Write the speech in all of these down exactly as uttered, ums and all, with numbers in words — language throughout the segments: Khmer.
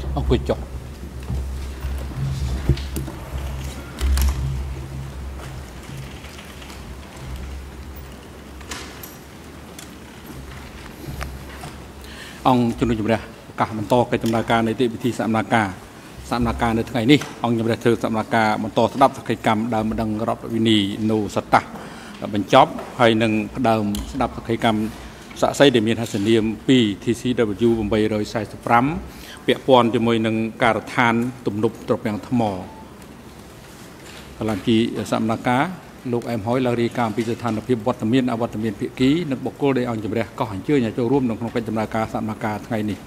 អង្គុយចុះអង្គជំនុំជម្រះឱកាសបន្តកិច្ចដំណើរការនៃទីពិធីសកម្មភាពសកម្មភាពនៅថ្ងៃនេះអង្គជំរះធ្វើសកម្មភាពបន្តស្ដាប់សកម្មកម្មដើមម្ដងរដ្ឋវិនីនៅសតាបញ្ចប់ហើយនឹងផ្ដើមស្ដាប់សកម្មកម្មសាក់សីដែលមានហស្សនាមពី T C W 845ពាក់ព័ន្ធជាមួយនឹងការដ្ឋានទំនប់ត្រពាំងថ្មកន្លងពីសកម្មភាពលោកអែមហើយឡើងរាយការណ៍ពីស្ថានភាពវត្តមានអវត្តមានភាគីនិងបុគ្គលដែលអង្គជំរះកោះអញ្ជើញឲ្យចូលរួមក្នុងកិច្ចដំណើរការសកម្មភាពថ្ងៃនេះ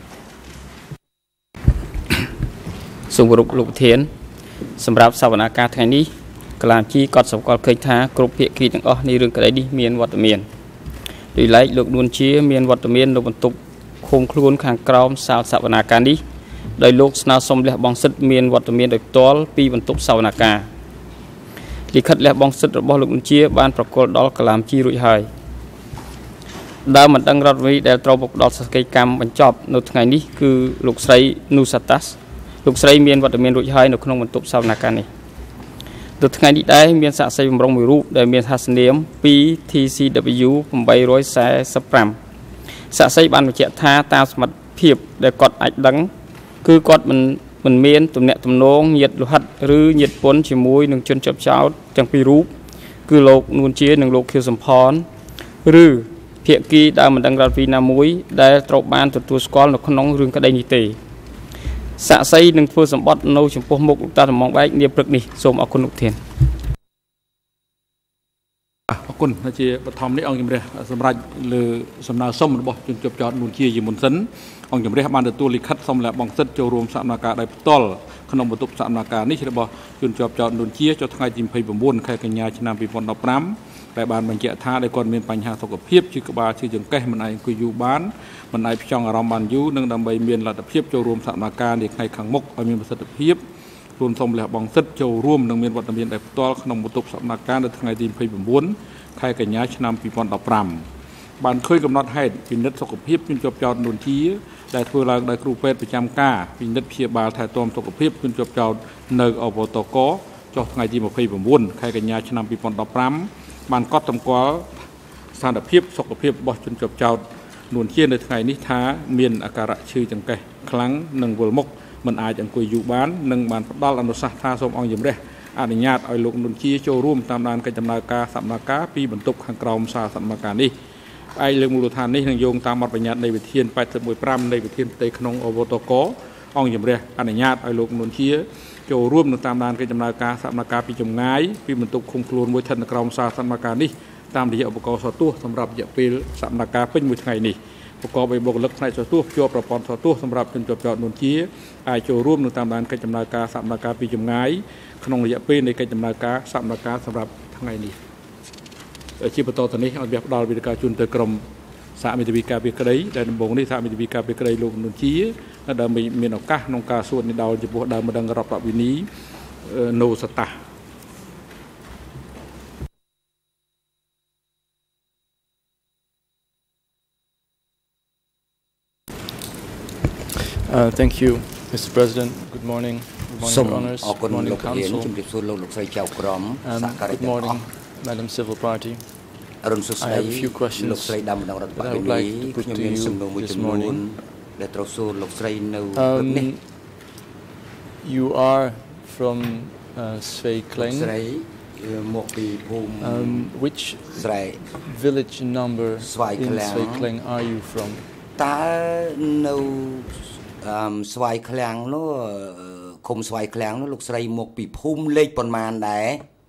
សូមគោរពលោកប្រធានសម្រាប់សវនកម្មថ្ងៃនេះកលាជីក៏សម្គាល់ឃើញថាគ្រប់ភាគីទាំងអស់នៃរឿងក្តីនេះមានវត្តមានដោយឡែកលោកនួនជាមានវត្តមាននៅបន្ទប់ឃុំខ្លួនខាងក្រោមសាលសវនកម្មនេះដោយលោកស្នើសុំលះបង់សិទ្ធិមានវត្តមានដោយផ្ទាល់ពីបន្ទប់សវនកម្មលិខិតលះបង់សិទ្ធិរបស់លោកនួនជាបានប្រកល់ដល់កលាជីរួចហើយដើមមិនដឹងរដ្ឋវិដែលត្រូវមកដល់សកម្មកម្មបញ្ចប់នៅថ្ងៃនេះគឺលោកស្រីនូសាតាសលោកស្រីមានវត្តមានរួចហើយនៅក្នុងបន្ទប់សវនកម្មនេះទៅថ្ងៃនេះដែរមានសាក្សីបំរុងមួយរូបដែលមានហស្សនាមពី T C W 845សាក្សីបានបញ្ជាក់ថាតាមសមត្ថភាពដែលគាត់អាចដឹងគឺគាត់មិនមិនមានទំនាក់ទំនងញាតិលោហិតឬញាតិពុនជាមួយនឹងជនជាប់ចោតទាំងពីររូបគឺលោកនួនជានិងលោកខៀវសំផនឬភាគីដែលមិនដឹងរដ្ឋវិណាមួយដែលត្រូវបានទទួលស្គាល់នៅក្នុងរឿងក្តីនេះទេសាក្សីនឹងធ្វើសម្បត្តិនៅចំពោះមុខលោកតាតំងបែកនាព្រឹកនេះសូមអរគុណលោកធានអរគុណជាបឋមនេះអង្គជំរះសម្រាប់លើសំណើសុំរបស់ជនជាប់ចោតនួនជាជាមុនសិនអង្គជំរះបានទទួលលិខិតសុំលះបង់សិទ្ធិចូលរួមសកម្មភាពដោយផ្ទាល់ក្នុងបន្ទប់សកម្មភាពនេះរបស់ជនជាប់ចោតនួនជាចុះថ្ងៃទី29ខែកញ្ញាឆ្នាំ2015ដែលបានបញ្ជាក់ថាដែលគាត់មានបញ្ហាសុខភាពជាក្បាលឈឺចង្កេះមិនអាចអង្គុយយូរបានមិនអាចផ្ចង់អារម្មណ៍បានយូរនិងដើម្បីមានលទ្ធភាពចូលរួមសកម្មភាពនាថ្ងៃខាងមុខឲ្យមានប្រសិទ្ធភាពខ្លួនសូមលះបង់សិទ្ធិចូលរួមនិងមានវត្តមានដោយផ្ទាល់ក្នុងបន្ទប់សកម្មភាពនៅថ្ងៃទី29ខែកញ្ញាឆ្នាំ2015បានឃើញកំណត់ហេតុពិនិត្យសុខភាពជនជាប់ចោតនួនជាដែលធ្វើឡើងដោយគ្រូពេទ្យប្រចាំការពិនិត្យព្យាបាលថែទាំសុខភាពជនជាប់ចោតនៅអវតកចុះថ្ងៃទី29ខែកញ្ញាឆ្នាំ2015បានកត់សម្គាល់ស្ថានភាពសុខភាពរបស់ជនជាប់ចោតនួនជានៅថ្ងៃនេះថាមានអាការៈឈឺចង្កេះខ្លាំងនិងវិលមុខមិនអាចអង្គុយយូរបាននិងបានផ្ដល់អនុសាសន៍ថាសូមអង្គជំរះអនុញ្ញាតឲ្យលោកនួនជាចូលរួមតាមដានកិច្ចដំណើរការសកម្មភាពពីបន្ទប់ខាងក្រោមសាលសកម្មភាពនេះផ្អែកលើមូលដ្ឋាននេះនឹងយោងតាមបទបញ្ញត្តិនៃវិធានeighty-one fiveនៃវិធានផ្ទៃក្នុងអវតកអង្គជំរះអនុញ្ញាតឲ្យលោកនួនជាចូលរួមនឹងតាមដានកិច្ចដំណើរការសកម្មភាពពីចម្ងាយពីបន្ទប់ឃុំខ្លួនមួយស្ថិតនៅក្រោមសាលសកម្មភាពនេះតាមរយៈឧបករណ៍សោះទស្សន៍សម្រាប់រយៈពេលសកម្មភាពពេញមួយថ្ងៃនេះប្រកបដោយបុគ្គលិកផ្នែកសោះទស្សន៍ភ្ជាប់ប្រព័ន្ធសោះទស្សន៍សម្រាប់ជនជាប់ចោតនួនជាអាចចូលរួមនឹងតាមដានកិច្ចដំណើរការសកម្មភាពពីចម្ងាយក្នុងរយៈពេលនៃកិច្ចដំណើរការសកម្មភាពសម្រាប់ថ្ងៃនេះជាបន្តទៅនេះឲ្យផ្ដល់វិធានការជូនទៅក្រុមសហមិត្តវិការពីក្តីដែលដំបូងនេះសហមិត្តវិការពីក្តីលោកនួនជាដើម្បីមានឱកាសក្នុងការសួរនិដោលចំពោះដើមម្ដងរដ្ឋវិនីនៅសតា Uh, thank you, Mister President. Good morning. Good morning, Your Honours. Good morning, Council. Um, good morning, Madam Civil Party. I have a few questions that I would like to put to you this morning. Um, you are from uh, Svei Kleng. Um, which village number in Svei Kleng are you from? Um, ស្វាយឃ្លាំងនោះឃុំស្វាយឃ្លាំងនោះលោកស្រីមកពីភូមិលេខប៉ុន្មានដែរ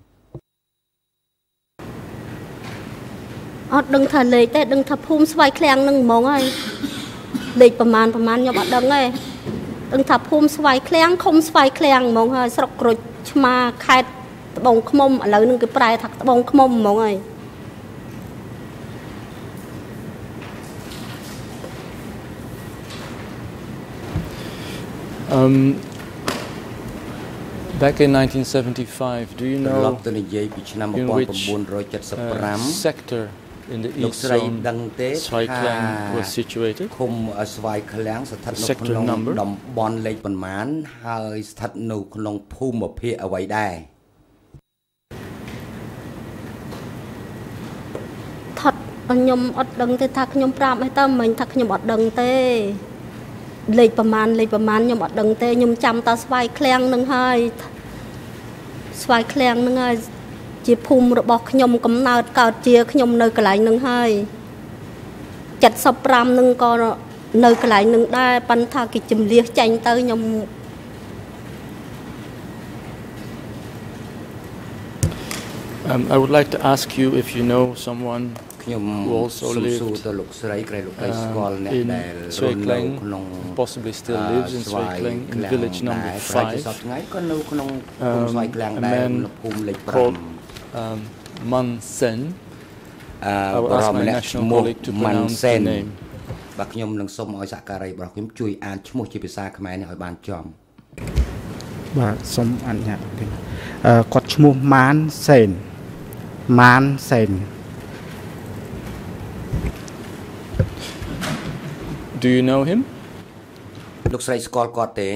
អត់ដឹងថាលេខទេដឹងថាភូមិស្វាយឃ្លាំងនឹងហ្មងហើយលេខប្រមាណប្រមាណខ្ញុំអត់ដឹងទេដឹងថាភូមិស្វាយឃ្លាំងឃុំស្វាយឃ្លាំងហ្មងហើយស្រុកក្រូចឆ្មាខេត្តត្បូងឃ្មុំឥឡូវនឹងគេប្រែថាត្បូងឃ្មុំហ្មងហើយ Um, back in nineteen seventy-five, do you know in which uh, sector in the east zone Swai Klang was situated. Sector number. Thật nhom ọt đằng thế thắc nhom pram hay ta mình thắc nhom ọt đằng thế lệประมาณ lệ ประมาณ nhom ọt đằng thế nhom chăm ta Swai Klang nâng hơi Swai Klang nâng hơi chỉ phum rồi bọc nhom cầm nát cào chia nhom nơi cái lại nâng hơi chặt sập pram nâng co nơi cái lại nâng đai pan thà cái chùm liệt chanh tới nhom. Um, I would like to ask you if you know someone who also lived uh, in Swai Klang, possibly still lives in Swai Klang, in village number five. Um, a man called um, Man Sen. I will ask my national colleague to pronounce the name. បាទខ្ញុំនឹងសូមឲ្យសហការីរបស់ខ្ញុំជួយអានឈ្មោះជាភាសាខ្មែរនេះឲ្យបានចំបាទសូមអនុញ្ញាតអឺគាត់ឈ្មោះម៉ានសេនម៉ានសេន Do you know him? លោកស្រីស្គាល់គាត់ទេ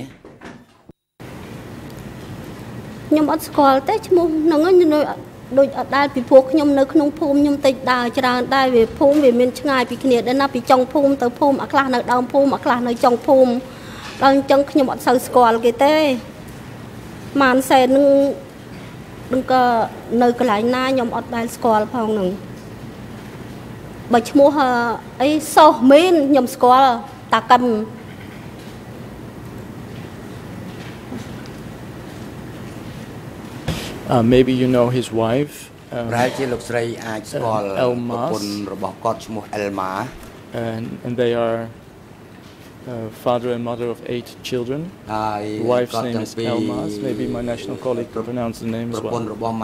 ខ្ញុំអត់ស្គាល់ទេឈ្មោះហ្នឹងដូចអត់ដែលពីពួកខ្ញុំនៅក្នុងភូមិខ្ញុំតិចដើរច្រើនដែរវាភូមិវាមានឆ្ងាយពីគ្នាដែរណាពីចុងភូមិទៅភូមិអាខ្លះនៅដើមភូមិអាខ្លះនៅចុងភូមិដល់អញ្ចឹងខ្ញុំអត់សូវស្គាល់គេទេម៉ានសេននឹងនឹងក៏នៅកន្លែងណាខ្ញុំអត់ដែលស្គាល់ផងហ្នឹងបើឈ្មោះអីសោះមីនខ្ញុំស្គាល់តាកឹម Uh, maybe you know his wife. Um, Elma. And, and they are uh, father and mother of eight children. The wife's name is Elma. Maybe my national colleague can pronounce the name as well.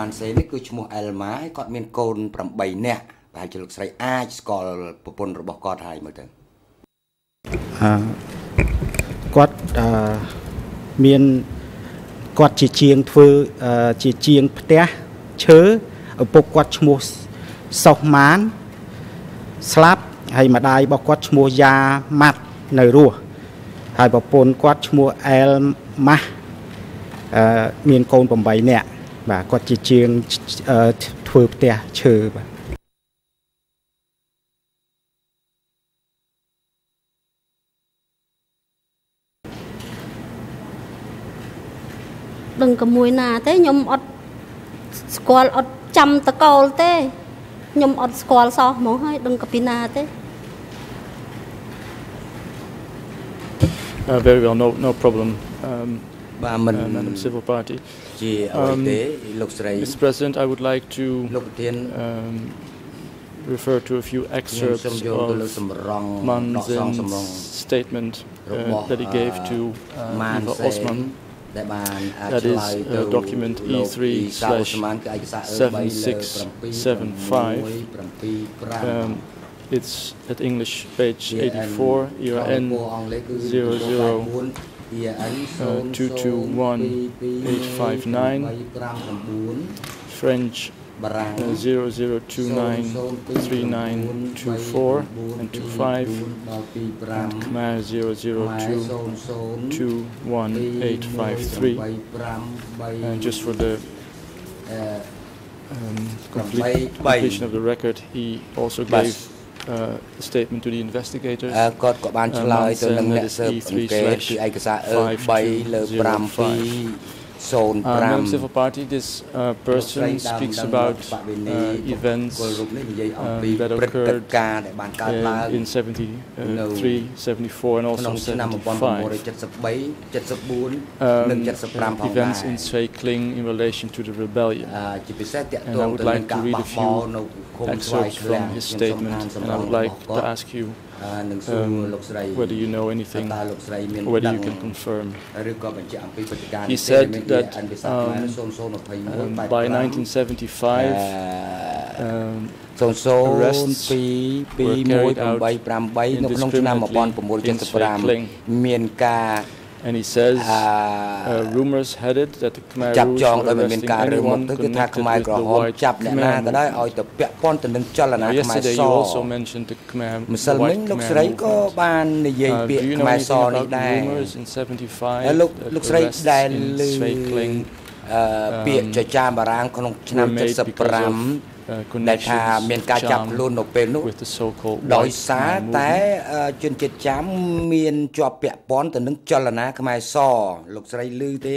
Uh, គាត់ជាជាងធ្វើជាជាងផ្ទះឈើឪពុកគាត់ឈ្មោះសុះម៉ានស្លាប់ហើយម្ដាយរបស់គាត់ឈ្មោះយ៉ាម៉ាត់នៅរស់ហើយប្រពន្ធគាត់ឈ្មោះអែលម៉ាស់អឺមានកូនeightនាក់បាទគាត់ជាជាងធ្វើផ្ទះឈើបាទ đừng có mùi nào thế nhom ọt squal ọt chăm ta câu thế nhom ọt squal sao mỏ hơi đừng có pina thế. Very well, no no problem. Um, uh, Madam Civil Party. Um, Mister President, I would like to um, refer to a few excerpts of Man Zen's statement uh, that he gave to uh, Eva Osman. That is uh, document E three slash seven six seven five. Um, it's at English page eighty-four, E R N zero zero two two one eight five nine, French uh, zero zero two nine three nine two four and two five, and Khmer zero zero two two one eight five three. And just for the um, complete, completion of the record, he also gave uh, a statement to the investigators. Uh, that is E three slash five two zero five. Uh, Madam Civil Party, this uh, person speaks about uh, events um, that occurred uh, in seventy-three, seventy-four and also seventy-five. Um, events in Swai Klang in relation to the rebellion. And I would like to read a few excerpts from his statement, and I would like to ask you Um, whether you know anything or whether you can confirm. He said that um, um, by nineteen seventy-five um, arrests were carried out indiscriminately in Swai Klang. And he says, uh, rumors had it that the Khmer Rouge were arresting anyone connected with the white Khmer movement. Now, yesterday you also mentioned the Khmer, the white Khmer movement. Uh, do you know anything about the rumors in seventy-five that arrests in Svay Kling um, were made because of Uh, connections, charm with the so-called white Khmer movement? ជនជាតិចាមមានជាប់ពាក់ព័ន្ធទៅនឹងចលនាខ្មែរសលោកស្រីឮទេ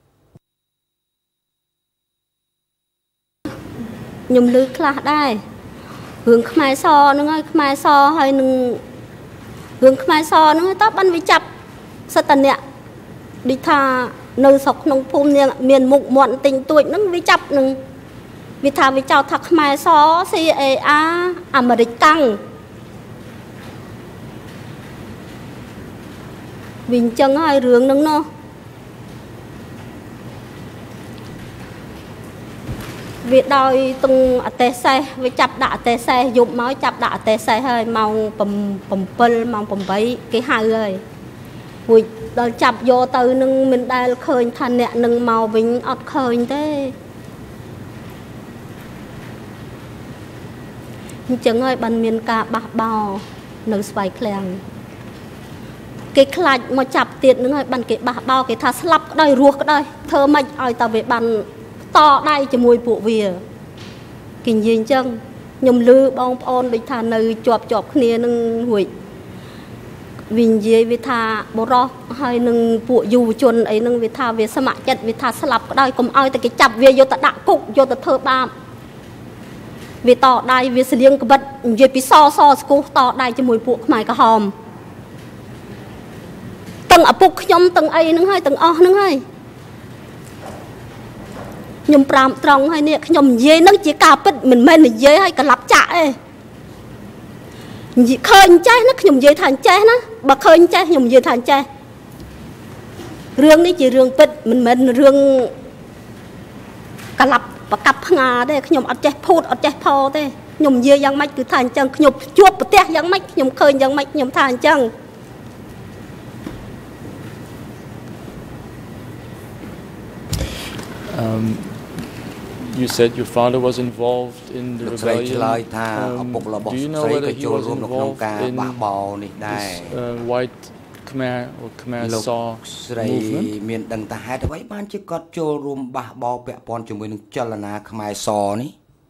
ខ្ញុំឮខ្លះដែររឿងខ្មែរសហ្នឹងហើយខ្មែរសហើយនឹងរឿងខ្មែរសហ្នឹងតើបានវាចាប់សិតតអ្នកដូចថានៅស្រុកក្នុងភូមិមានមុខមាត់ទិញទួចហ្នឹងវាចាប់នឹងវាថាវាចោទថាខ្មែរស ซี เอ อาร์ អាមេរិកកាំងវាអញ្ចឹងហើយរឿងហ្នឹងណោះវាដោយទងអតេសេសវាចាប់ដាក់អតេសេសយប់មកចាប់ដាក់អតេសេសហើយម៉ោង7ម៉ោង8គេហៅហើយមួយដល់ចាប់យកទៅនឹងមិនដែលឃើញថាអ្នកនឹងមកវិញអត់ឃើញទេអញ្ចឹងហើយបានមានការបះបោនៅស្វាយឃ្លាំងគេខ្លាចមកចាប់ទៀតនឹងហើយបានគេបះបោគេថាស្លាប់ក្តៅរស់ក្តៅធ្វើម៉េចឲ្យតែវាបានតដៃជាមួយពួកវាគេនិយាយអញ្ចឹងខ្ញុំឮបងប្អូនដូចថានៅជាប់ជាប់គ្នានឹងរួចវានិយាយវាថាបរោះហើយនឹងពួកយុវជនអីនឹងវាថាវាស្ម័គ្រចិត្តវាថាស្លាប់ក្តៅកុំឲ្យតែគេចាប់វាយកទៅដាក់គុកយកទៅធ្វើបាបវាតដៃវាស្លៀងក្បិតនិយាយពីសសស្គូសតដៃជាមួយពួកខ្មែរក្រហមទាំងឪពុកខ្ញុំទាំងអីហ្នឹងហើយទាំងអស់ហ្នឹងហើយខ្ញុំប្រាំត្រង់ហើយនេះខ្ញុំនិយាយហ្នឹងជាការពិតមិនមែននិយាយឲ្យកលាប់ចាក់ទេឃើញចេះណាខ្ញុំនិយាយថាចេះណាបើឃើញចេះខ្ញុំនិយាយថាចេះរឿងនេះជារឿងពិតមិនមែនរឿងកលាប់ប្រកាប់ផ្ងាទេខ្ញុំអត់ចេះភូតអត់ចេះផទេខ្ញុំនិយាយយ៉ាងម៉េចគឺថាអញ្ចឹងខ្ញុំជួបប្រទះយ៉ាងម៉េចខ្ញុំឃើញយ៉ាងម៉េចខ្ញុំថាអញ្ចឹង Um, you said your father was involved in the rebellion. Um, do you know whether he was involved in this uh, white Khmer or Khmer Saw movement? មានដឹងថាហេតុអ្វីបានជាគាត់ចូលរួមបះបោពាក់ព័ន្ធជាមួយនឹងចលនាខ្មែរសនេះ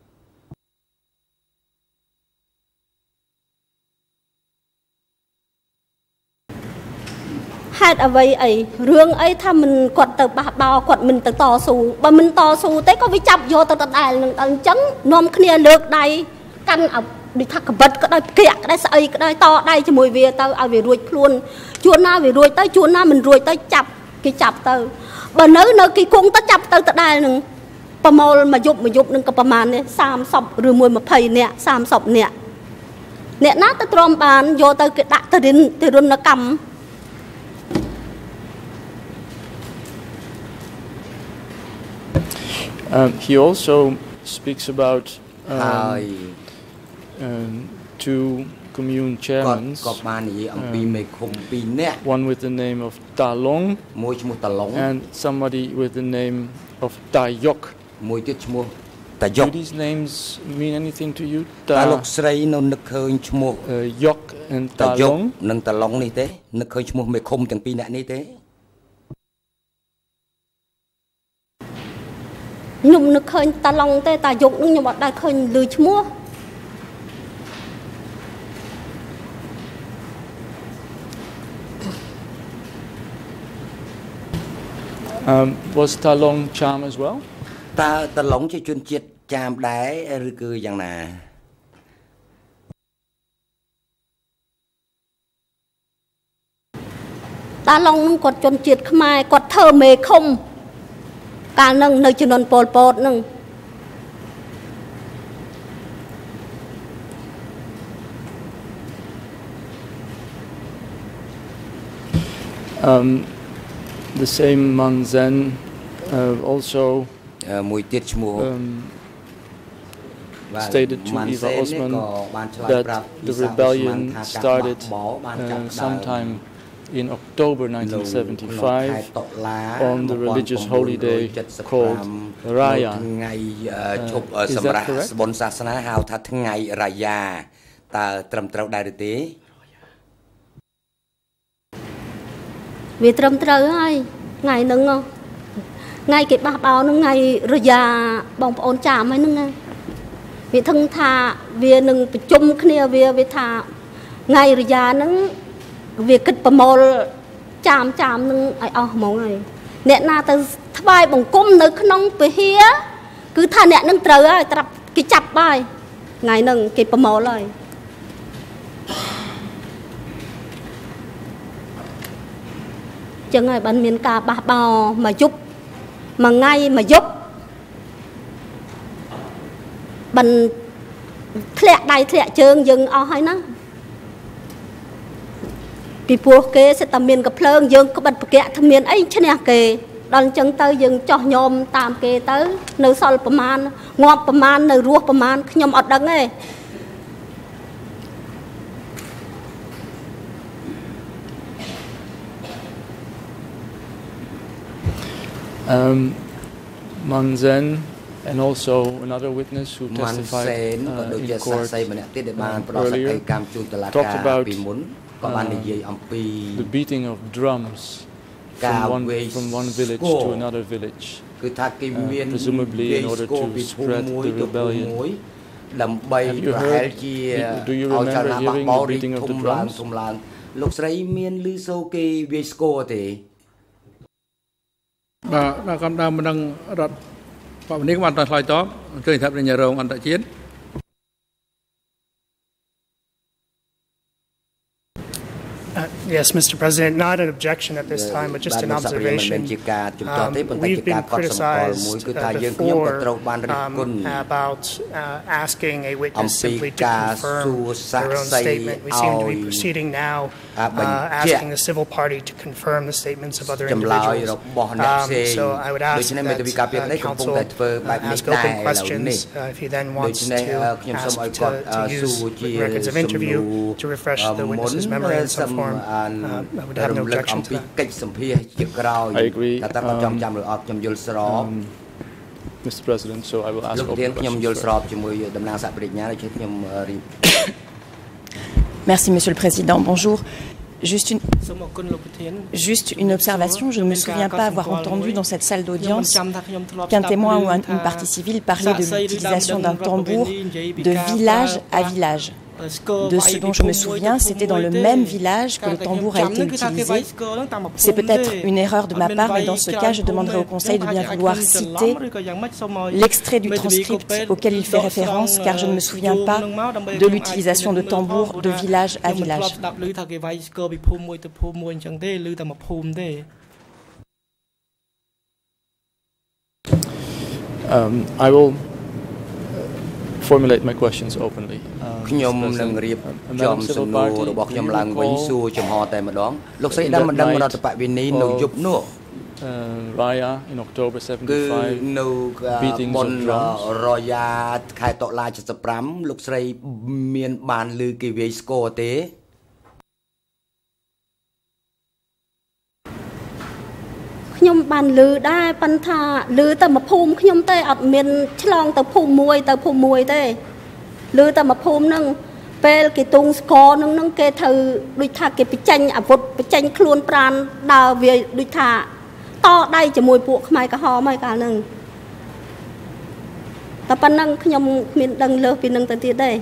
ហេតុអ្វីអីរឿងអីថាមិនគាត់ទៅបះបោគាត់មិនទៅតស៊ូបើមិនតស៊ូទេក៏វាចាប់យកទៅដដែលនឹងអញ្ចឹងនាំគ្នាលើកដៃកាន់ដូចថាកបិតក៏ដោយផ្គាក់ក៏ដោយស្អីក៏ដោយតដៃជាមួយវាទៅឲ្យវារួចខ្លួនជួនណាវារួចទៅជួនណាមិនរួចទៅចាប់គេចាប់ទៅបើនៅនៅគេគង់ទៅចាប់ទៅដដែលនឹងប្រមូលមួយយប់មួយយប់នឹងក៏ប្រមាណនេះ30ឬមួយ20នាក់30នាក់អ្នកណាទៅទ្រាំបានយកទៅគេដាក់ទៅទៅរនកម្ម Um, he also speaks about um, um, two commune chairmen, um, one with the name of Ta Long and somebody with the name of Ta Yok. Do these names mean anything to you? Ta uh, Yok and Ta Long? ខ្ញុំនឹកឃើញតាឡុងទេតាយុកនឹងខ្ញុំអត់ដែលឃើញឮឈ្មោះ Um was Ta Long Cham as well? តើតាឡុងជាជនជាតិចាមដែរឬគឺយ៉ាងណា តាឡុងនឹងគាត់ជនជាតិខ្មែរគាត់ធ្វើមេឃុំ កាលនឹងនៅជំនាន់ពលពតនឹង Um the same Manzen uh, also um, stated to Eva Osman that the rebellion started uh, sometime in October nineteen seventy-five on the religious holiday called Raya. Uh, is that correct? បុណ្យសាសនាហៅថាថ្ងៃរាយាតើត្រឹមត្រូវដែរឬទេវាត្រឹមត្រូវហើយថ្ងៃហ្នឹងថ្ងៃគេបះបោហ្នឹងថ្ងៃរាយាបងប្អូនចាមហើយហ្នឹងវាថឹងថាវានឹងប្រជុំគ្នាវាវាថាថ្ងៃរាយាហ្នឹងវាគិតប្រមូលចាមចាមនឹងឲ្យអស់ហ្មងហើយអ្នកណាទៅថ្វាយបង្គំនៅក្នុងពហិយគឺថាអ្នកនឹងត្រូវហើយត្រាប់គេចាប់បាយថ្ងៃហ្នឹងគេប្រមូលហើយចឹងហើយបានមានការបះបោមួយយប់មួយថ្ងៃមួយយប់បានធ្លាក់ដៃធ្លាក់ជើងយើងអស់ហើយណាពីព្រោះគេសិតតែមានកភ្លើងយើងក្បិតប្រកាក់ថាមានអីឈ្នះគេដល់អញ្ចឹងទៅយើងចោះញោមតាមគេទៅនៅសល់ប្រមាណងាប់ប្រមាណនៅរស់ប្រមាណខ្ញុំអត់ដឹងទេ Um, Manzen and also another witness who testified uh, in court uh, earlier talked about uh, the beating of drums from one, from one village to another village, uh, presumably in order to spread the rebellion. Have you heard, do you remember hearing the beating of the drums? លោកស្រីមានឮសូរគេវាយស្គរទេបាទកម្មដើមមិនដឹងរដ្ឋបព្វនេះបានតឆ្លើយតបអញ្ជើញថាប្រញ្ញារងអន្តរជាតិ Yes, Mister President, not an objection at this time, but just an observation. Um, we've been criticized uh, before um, about uh, asking a witness simply to confirm their own statement. We seem to be proceeding now, uh, asking a civil party to confirm the statements of other individuals. Um, so I would ask that uh, counsel uh, ask open questions uh, if he then wants to ask to, to use records of interview to refresh the witness's memory in some form. Uh, I would have no objection to that. I agree. Um, um, Mister President, so I will ask open questions. Merci, Monsieur le Président. Bonjour. Juste une, juste une observation, je ne me souviens pas avoir entendu dans cette salle d'audience qu'un témoin ou un, une partie civile parlait de l'utilisation d'un tambour de village à village. De ce dont je me souviens, c'était dans le même village que le tambour a été utilisé. C'est peut-être une erreur de ma part, mais dans ce cas, je demanderai au Conseil de bien vouloir citer l'extrait du transcript auquel il fait référence, car je ne me souviens pas de l'utilisation de tambour de village à village. Um, I will formulate my questions openly. ខ្ញុំនឹងរៀបចំសំណួររបស់ខ្ញុំឡើងវិញសួរចំហតែម្ដងលោកស្រីដឹងមិនដឹងរដ្ឋបវេនីនៅយប់នោះ Raya in October seventy-five នៅបុណ្យរយ៉ាខែតុលា75លោកស្រីមានបានឮគេវាយស្គរទេខ្ញុំបានឮដែរប៉ុន្តែឮតែមកភូមិខ្ញុំទេអត់មានឆ្លងទៅភូមិមួយទៅភូមិមួយទេឮតែមកភូមិហ្នឹងពេលគេទុងស្គរហ្នឹងហ្នឹងគេត្រូវដូចថាគេបញ្ចេញអាវុធបញ្ចេញខ្លួនប្រាណដើរវាដូចថាតដៃជាមួយពួកខ្មែរក្រហមហើយកាលហ្នឹងតែប៉ុណ្ណឹងខ្ញុំគ្មានដឹងលើសពីនឹងទៅទៀតទេ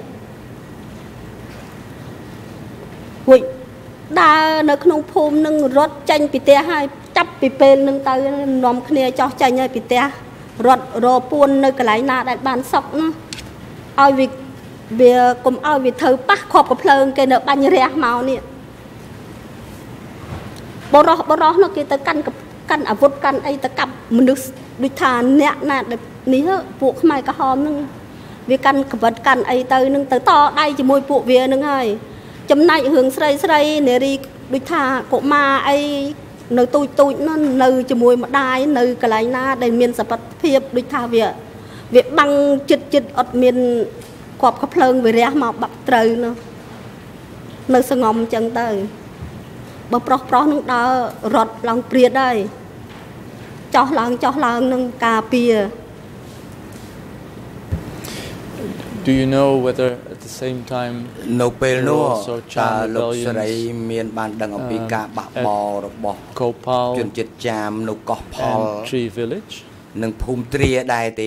ហួយដើរនៅក្នុងភូមិហ្នឹងរត់ចេញពីផ្ទះហើយចាប់ពីពេលហ្នឹងទៅនាំគ្នាចោះចេញហើយពីផ្ទះរត់រពួននៅកន្លែងណាដែលបានសុកណាឲ្យវាវាកុំឲ្យវាធ្វើប៉ះខប់កភ្លើងគេនៅបាញ់រះមកនេះបរោះបរោះនោះគេទៅកាន់កាន់អាវុធកាន់អីទៅកាប់មនុស្សដូចថាអ្នកណានេះពួកខ្មែរក្រហមហ្នឹងវាកាន់កវិតកាន់អីទៅនឹងទៅតដៃជាមួយពួកវាហ្នឹងហើយចំណែករឿងស្រីស្រីនារីដូចថាកុមារអីនៅទូចទូចនោះនៅជាមួយម្ដាយនៅកន្លែងណាដែលមានសភាពភាពដូចថាវាវាបាំងចិត្តចិត្តអត់មានគប់កភ្លើងវារះមកបាក់ត្រូវនោះនៅសងំអញ្ចឹងទៅបើប្រុសប្រុសនឹងដើររត់ឡើងព្រាតដែរចោះឡើងចោះឡើងនឹងការពារ Do you know whether at the same time នៅពេលនោះតើលោកស្រីមានបានដឹងអំពីការបាក់បោរបស់ជនជាតិចាមនៅកោះផល Tree Village និងភូមិទ្រាដែរទេ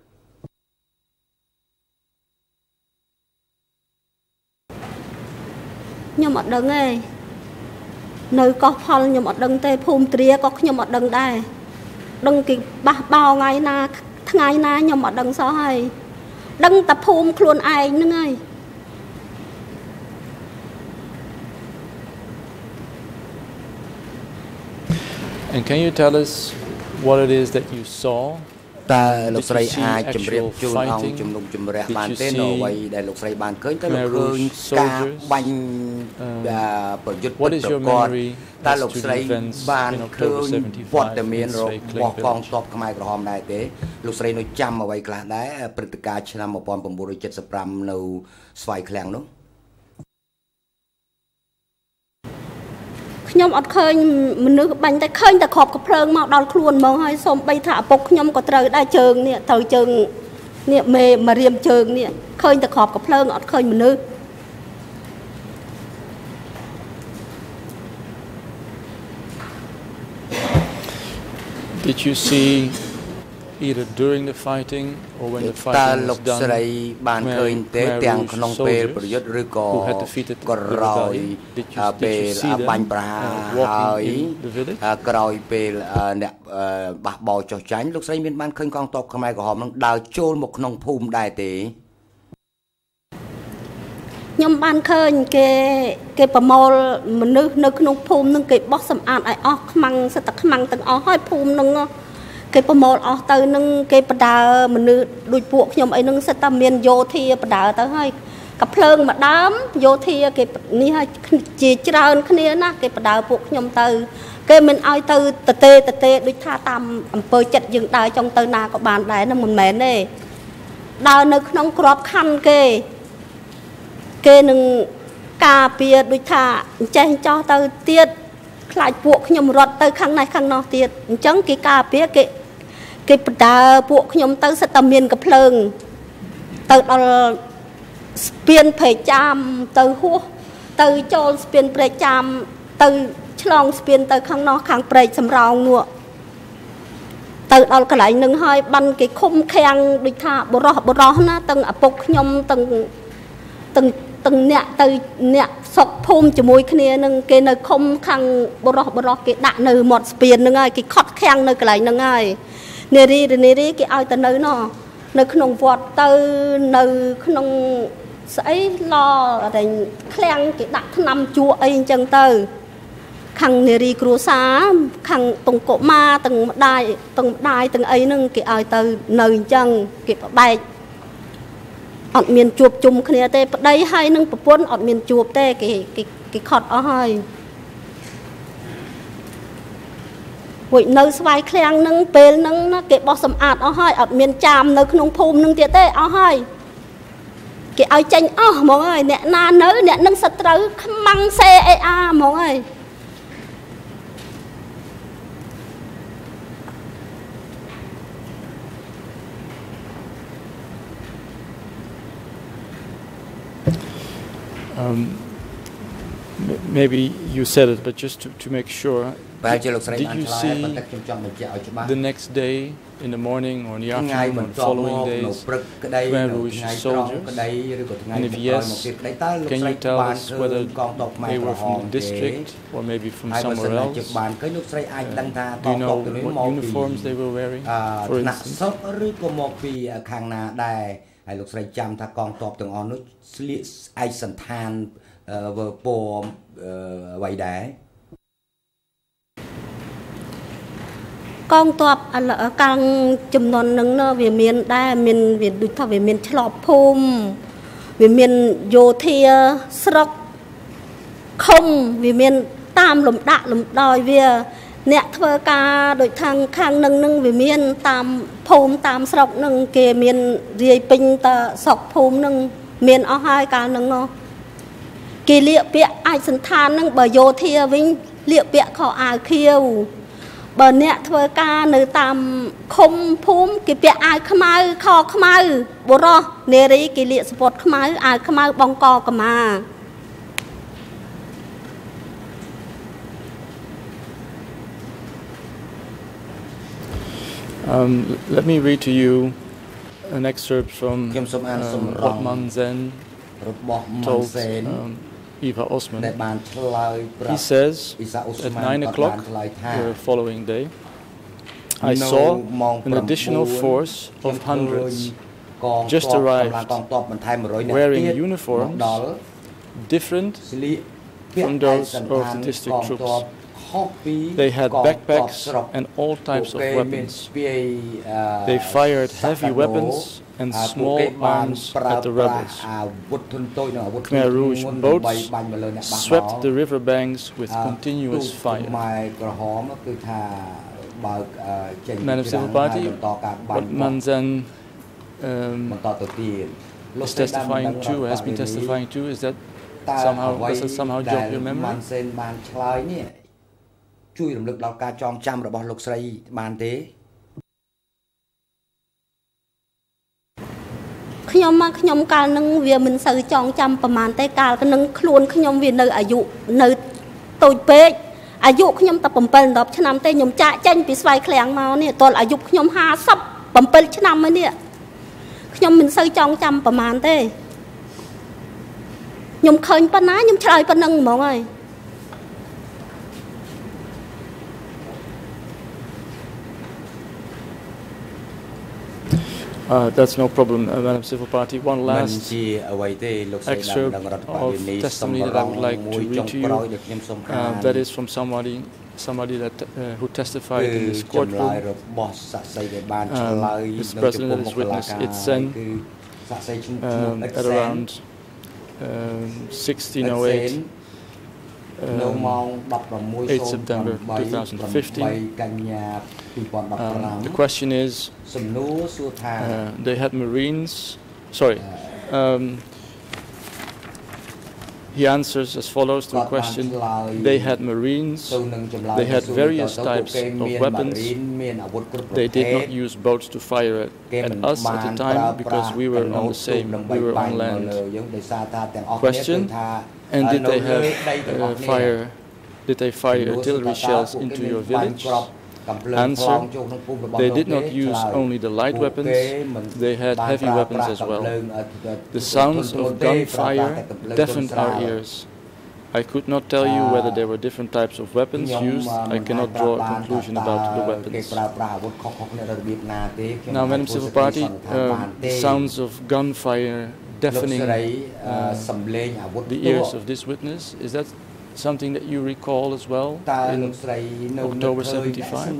ខ្ញុំអត់ដឹងទេនៅកោះផលខ្ញុំអត់ដឹងទេភូមិទ្រាក៏ខ្ញុំអត់ដឹងដែរដឹងគេបះបោថ្ងៃណាថ្ងៃណាខ្ញុំអត់ដឹងសោះហើយដឹងតែភូមិខ្លួនឯងហ្នឹងហើយ And can you tell us what it is that you saw តើលោកស្រីអាចជម្រាបជូនអង្គជំនុំជម្រះបានទេនៅអ្វីដែលលោកស្រីបានឃើញតើលោកឃើញការបាញ់ប្រយុទ្ធប្រកបតើលោកស្រីបានឃើញវត្តមានរបស់កងទ័ពខ្មែរក្រហមដែរទេលោកស្រីនៅចាំអ្វីខ្លះដែរព្រឹត្តិការណ៍ឆ្នាំmột nghìn chín trăm bảy mươi lămនៅស្វាយឃ្លាំងនោះខ្ញុំអត់ឃើញមនុស្សបាញ់តែឃើញតែគ្រាប់កភ្លើងមកដល់ខ្លួនហ្មងហើយសូមបីថាឪពុកខ្ញុំក៏ត្រូវដែរជើងនេះត្រូវជើងនេះមេមករៀមជើងនេះឃើញតែគ្រាប់កភ្លើងអត់ឃើញមនុស្ស Did you see either during the fighting or when the fighting was done ស្រីបានឃើញទេទាំងក្នុងពេលប្រយុទ្ធឬក៏ក្រោយពេលបាញ់ប្រហារហើយក្រោយពេលអ្នកបះបោចុះចាញ់លោកស្រីមានបានឃើញកងទ័ពខ្មែរក្រហមនឹងដើរចូលមកក្នុងភូមិដែរទេខ្ញុំបានឃើញគេគេប្រមូលមនុស្សនៅក្នុងភូមិនឹងគេបោះសម្អាតឲ្យអស់ខ្មាំងសិតតែខ្មាំងទាំងអស់ហើយភូមិនឹងគេប្រមូលអស់ទៅនឹងគេបដើមនុស្សដូចពួកខ្ញុំអីនឹងសិតតែមានយោធាបដើទៅហើយកភ្លើងម្ដងយោធាគេនេះហើយជាច្រើនគ្នាណាគេបដើពួកខ្ញុំទៅគេមិនឲ្យទៅតទេតទេដូចថាតាមអំពើចិត្តយើងដើរចង់ទៅណាក៏បានដែរហ្នឹងមិនមែនទេដើរនៅក្នុងក្របខ័ណ្ឌគេគេនឹងការពារដូចថាចេះចោះទៅទៀតខ្លាចពួកខ្ញុំរត់ទៅខាងនេះខាងនោះទៀតអញ្ចឹងគេការពារគេគេបដើពួកខ្ញុំទៅសិតតែមានកភ្លើងទៅដល់ស្ពានព្រែកចាមទៅហួសទៅចូលស្ពានព្រែកចាមទៅឆ្លងស្ពានទៅខាងនោះខាងព្រែកសំរោងនោះទៅដល់កន្លែងនឹងហើយបានគេឃុំខាំងដូចថាបរោះបរោះណាទាំងឪពុកខ្ញុំទាំងទាំងទាំងអ្នកទៅអ្នកសុកភូមិជាមួយគ្នានឹងគេនៅឃុំខាងបរោះបរោះគេដាក់នៅមាត់ស្ពាននឹងហើយគេខត់ខាំងនៅកន្លែងនឹងហើយនារីនារីគេឲ្យទៅនៅនោះនៅក្នុងវត្តទៅនៅក្នុងស្អីឡរែងឃ្លាំងគេដាក់ថ្នាំជក់អីអញ្ចឹងទៅខាងនារីគ្រួសារខាងតុងកុមារទាំងម្ដាយទាំងម្ដាយទាំងអីហ្នឹងគេឲ្យទៅនៅអញ្ចឹងគេបបែកអត់មានជួបជុំគ្នាទេប្តីហើយនឹងប្រពន្ធអត់មានជួបទេគេគេគេខត់អស់ហើយហួយនៅស្វាយឃ្លាំងនឹងពេលហ្នឹងណាគេបោះសម្អាតអស់ហើយអត់មានចាមនៅក្នុងភូមិនឹងទៀតទេអស់ហើយគេឲ្យចេញអស់ហ្មងហើយអ្នកណានៅអ្នកនឹងសត្រូវខ្មាំងសេអេអាហ្មងហើយ Um, maybe you said it, but just to, to make sure, did you see the next day in the morning or in the afternoon or the following days Khmer Rouge soldiers? And if yes, can you tell us whether they were from the district or maybe from somewhere else? Uh, do you know what uniforms they were wearing, for instance? ហើយលោកស្រីចាំថាកងទ័ពទាំងអស់នោះស្លៀកឯកសណ្ឋានពណ៌អ្វីដែរកងទ័ពកាំងចំនួននឹងវាមានដែរមានវាដូចថាវាមានឆ្លប់ភូមិវាមានយោធាស្រុកឃុំវាមានតាមលំដាក់លំដោយវាអ្នកធ្វើការដូចខាងខាងនឹងនឹងវាមានតាមភូមិតាមស្រុកនឹងគេមានរាយពេញតស្រុកភូមិនឹងមានអស់ហើយកាលនឹងគេលាកពាក្យអាចសន្តាននឹងបើយោធាវិញเลียเปียขออายเขียวบนเนี่ยเธอการในตามคมพุ่มกิเปียอายขมายคอขมายบุรอเนรีกิเลียสปอร์ตขมายอายขมายบองกอกมา Um, let me read to you an excerpt from um, what Man Zen told um, Eva Osman. He says, at nine o'clock the following day, I saw an additional force of hundreds just arrived, wearing uniforms different from those of the district troops. They had backpacks and all types of weapons. They fired heavy weapons and small arms at the rebels. Khmer Rouge boats swept the riverbanks with continuous fire. Man of Civil Party, what Man Zen um, is testifying to, has been testifying to, is that somehow, does it somehow jog your memory? ជួយរំលឹកដល់ការចងចាំរបស់លោកស្រីបានទេខ្ញុំមកខ្ញុំកាលនឹងវាមិនសូវចងចាំប្រហែលទេកាលនឹងខ្លួនខ្ញុំវានៅអាយុនៅតូចពេកអាយុខ្ញុំតែsevenឆ្នាំទេខ្ញុំចាក់ចេញពីស្វាយឃ្លាំងមកនេះតលអាយុខ្ញុំfifty-sevenឆ្នាំហើយនេះខ្ញុំមិនសូវចងចាំប្រហែលទេខ្ញុំឃើញប៉ុណ្ណាខ្ញុំឆ្លើយប៉ុណ្ណឹងហ្មងហើយ Uh, that's no problem, uh, Madam Civil Party. One last excerpt of testimony that I would like to read to you. Uh, that is from somebody, somebody that uh, who testified in this courtroom. Um, Mister President, that is witness Itzen um, at around um, sixteen oh eight. Um, eighth September two thousand fifteen. Um, the question is, uh, they had Marines, sorry, um, he answers as follows to a question. They had Marines, they had various types of weapons, they did not use boats to fire at, at us at the time because we were on the same, we were on land. Question, and did they have uh, fire, did they fire artillery shells into your village? Answer, they did not use only the light weapons, they had heavy weapons as well. The sounds of gunfire deafened our ears. I could not tell you whether there were different types of weapons used. I cannot draw a conclusion about the weapons. Now, Madam Civil Party, uh, the sounds of gunfire deafening uh, the ears of this witness, is that something that you recall as well in October seventy-five?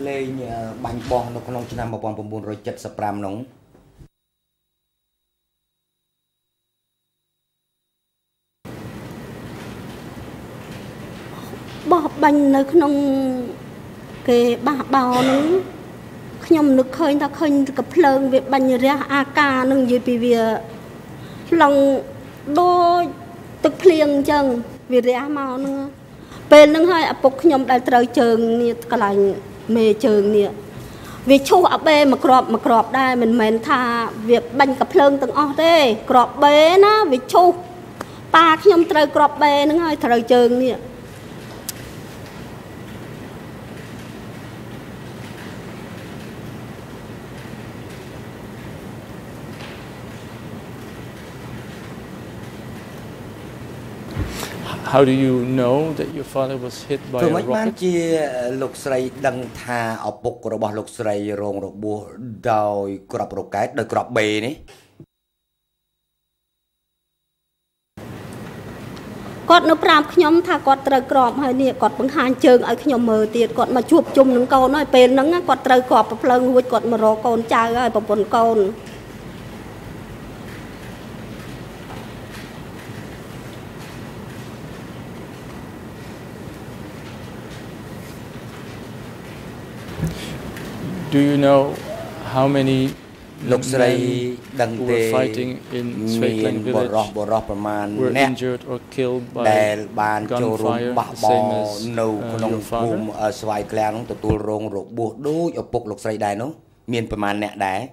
Bỏ bánhនៅក្នុងគេបះបោនឹងខ្ញុំនឹកឃើញថាឃើញកាភ្លើងវាបាញ់រះអាការនឹងនិយាយពីវាឡងដូចទឹកភ្លៀងអញ្ចឹងវារះមកនឹងពេលហ្នឹងហើយឪពុកខ្ញុំដែលត្រូវជើងនេះកន្លែងមេជើងនេះវាឈូសអាបេមួយក្របមួយក្របដែរមិនមែនថាវាបាញ់កាភ្លើងទាំងអស់ទេក្របបេណាវាឈូសប៉ាខ្ញុំត្រូវក្របបេហ្នឹងហើយត្រូវជើងនេះ How do you know that your father was hit by a rocket? ជាលោកស្រីដឹងថាឪពុករបស់លោកស្រីរងរបួសដោយគ្រាប់រ៉ុកែតដោយគ្រាប់បេនេះគាត់នៅប្រាប់ខ្ញុំថាគាត់ត្រូវក្របហើយនេះគាត់បង្ហាញជើងឲ្យខ្ញុំមើលទៀតគាត់មកជួបជុំនឹងកូនហើយពេលហ្នឹងគាត់ត្រូវគ្រាប់ប្រភ្លើងរួចគាត់មករកកូនចៅហើយប្រពន្ធកូន Do you know how many លោកស្រីដឹង who ទេ were fighting in Sveikleng បរោះ village បរោះប្រមាណ were អ្នក injured or killed ដែល by បានចូលរួម gunfire, បះ the បោ same as នៅ uh, ក្នុង your ភូ father. មិស្វាយក្លាំងនោះទទួលរងរបួសដូចឪពុកលោកស្រីដែរនោះមានប្រមាណអ្នកដែរ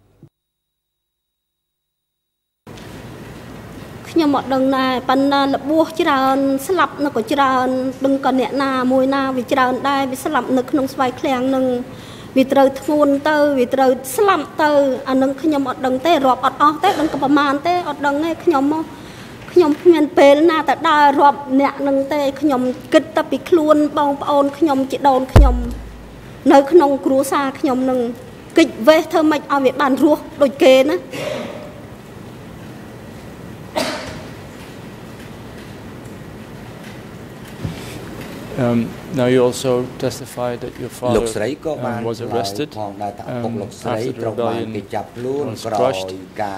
ខ្ញុំអត់ដឹងដែរប៉ុន្តែរបួសច្រើនស្លាប់នៅក៏ច្រើនដឹងក៏អ្នកណាមួយណាវាច្រើនដែរវាស្លាប់នៅក្នុងស្វាយឃ្លាំងនឹងវាត្រូវធ្ងន់ទៅវាត្រូវស្លាប់ទៅអានឹងខ្ញុំអត់ដឹងទេរាប់អត់អស់ទេដឹងក៏ប្រមាណទេអត់ដឹងទេខ្ញុំមកខ្ញុំគ្មានពេលណាតែដើររាប់អ្នកនឹងទេខ្ញុំគិតតែពីខ្លួនបងប្អូនខ្ញុំជីដូនខ្ញុំនៅក្នុងគ្រួសារខ្ញុំនឹងគិតវេះធ្វើម៉េចឲ្យវាបានរស់ដូចគេណា Um, now you also testified that your father um, was arrested um, after the rebellion was crushed.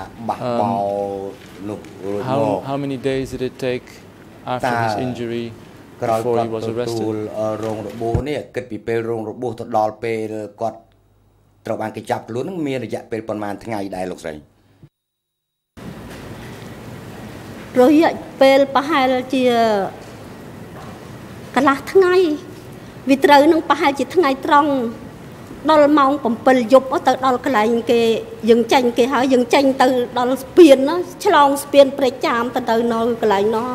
Um, how, how many days did it take after his injury before he was arrested? រងរបួសនេះគិតពីពេលរងរបួសទៅដល់ពេលគាត់ត្រូវបានគេចាប់ខ្លួននឹងមានរយៈពេលប៉ុន្មានថ្ងៃដែរលោកស្រីរយៈពេលប្រហែលជា កន្លះថ្ងៃវាត្រូវនឹងប្រហែលជាថ្ងៃត្រង់ដល់ម៉ោង 7 យប់ទៅដល់កន្លែងគេយើងចាញ់គេហើយយើងចាញ់ទៅដល់ស្ពានណាឆ្លងស្ពានព្រែកចាមទៅទៅនៅកន្លែងនោះ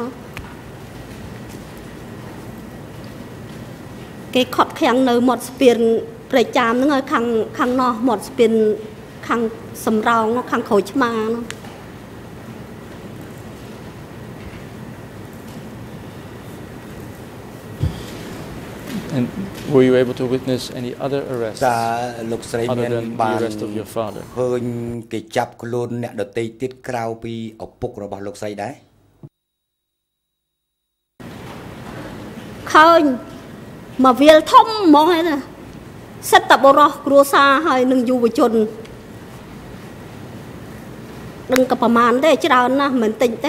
គេខត់ខាំងនៅមាត់ស្ពានព្រែកចាមហ្នឹងហើយខាងខាងនោះមាត់ស្ពានខាងសំរោងខាងក្រួយឆ្មានោះ And were you able to witness any other arrests other than the arrest of your father? ឃើញគេចាប់ខ្លួនអ្នកដទៃទៀតក្រៅពីឪពុករបស់លោកស្រីដែរ ឃើញមកវាលធំហ្មងហ្នឹងសិតតបរោះគ្រួសារហើយនឹងយុវជនដឹងក៏ប្រមាណទេច្រើនណាស់មិនតិចទេ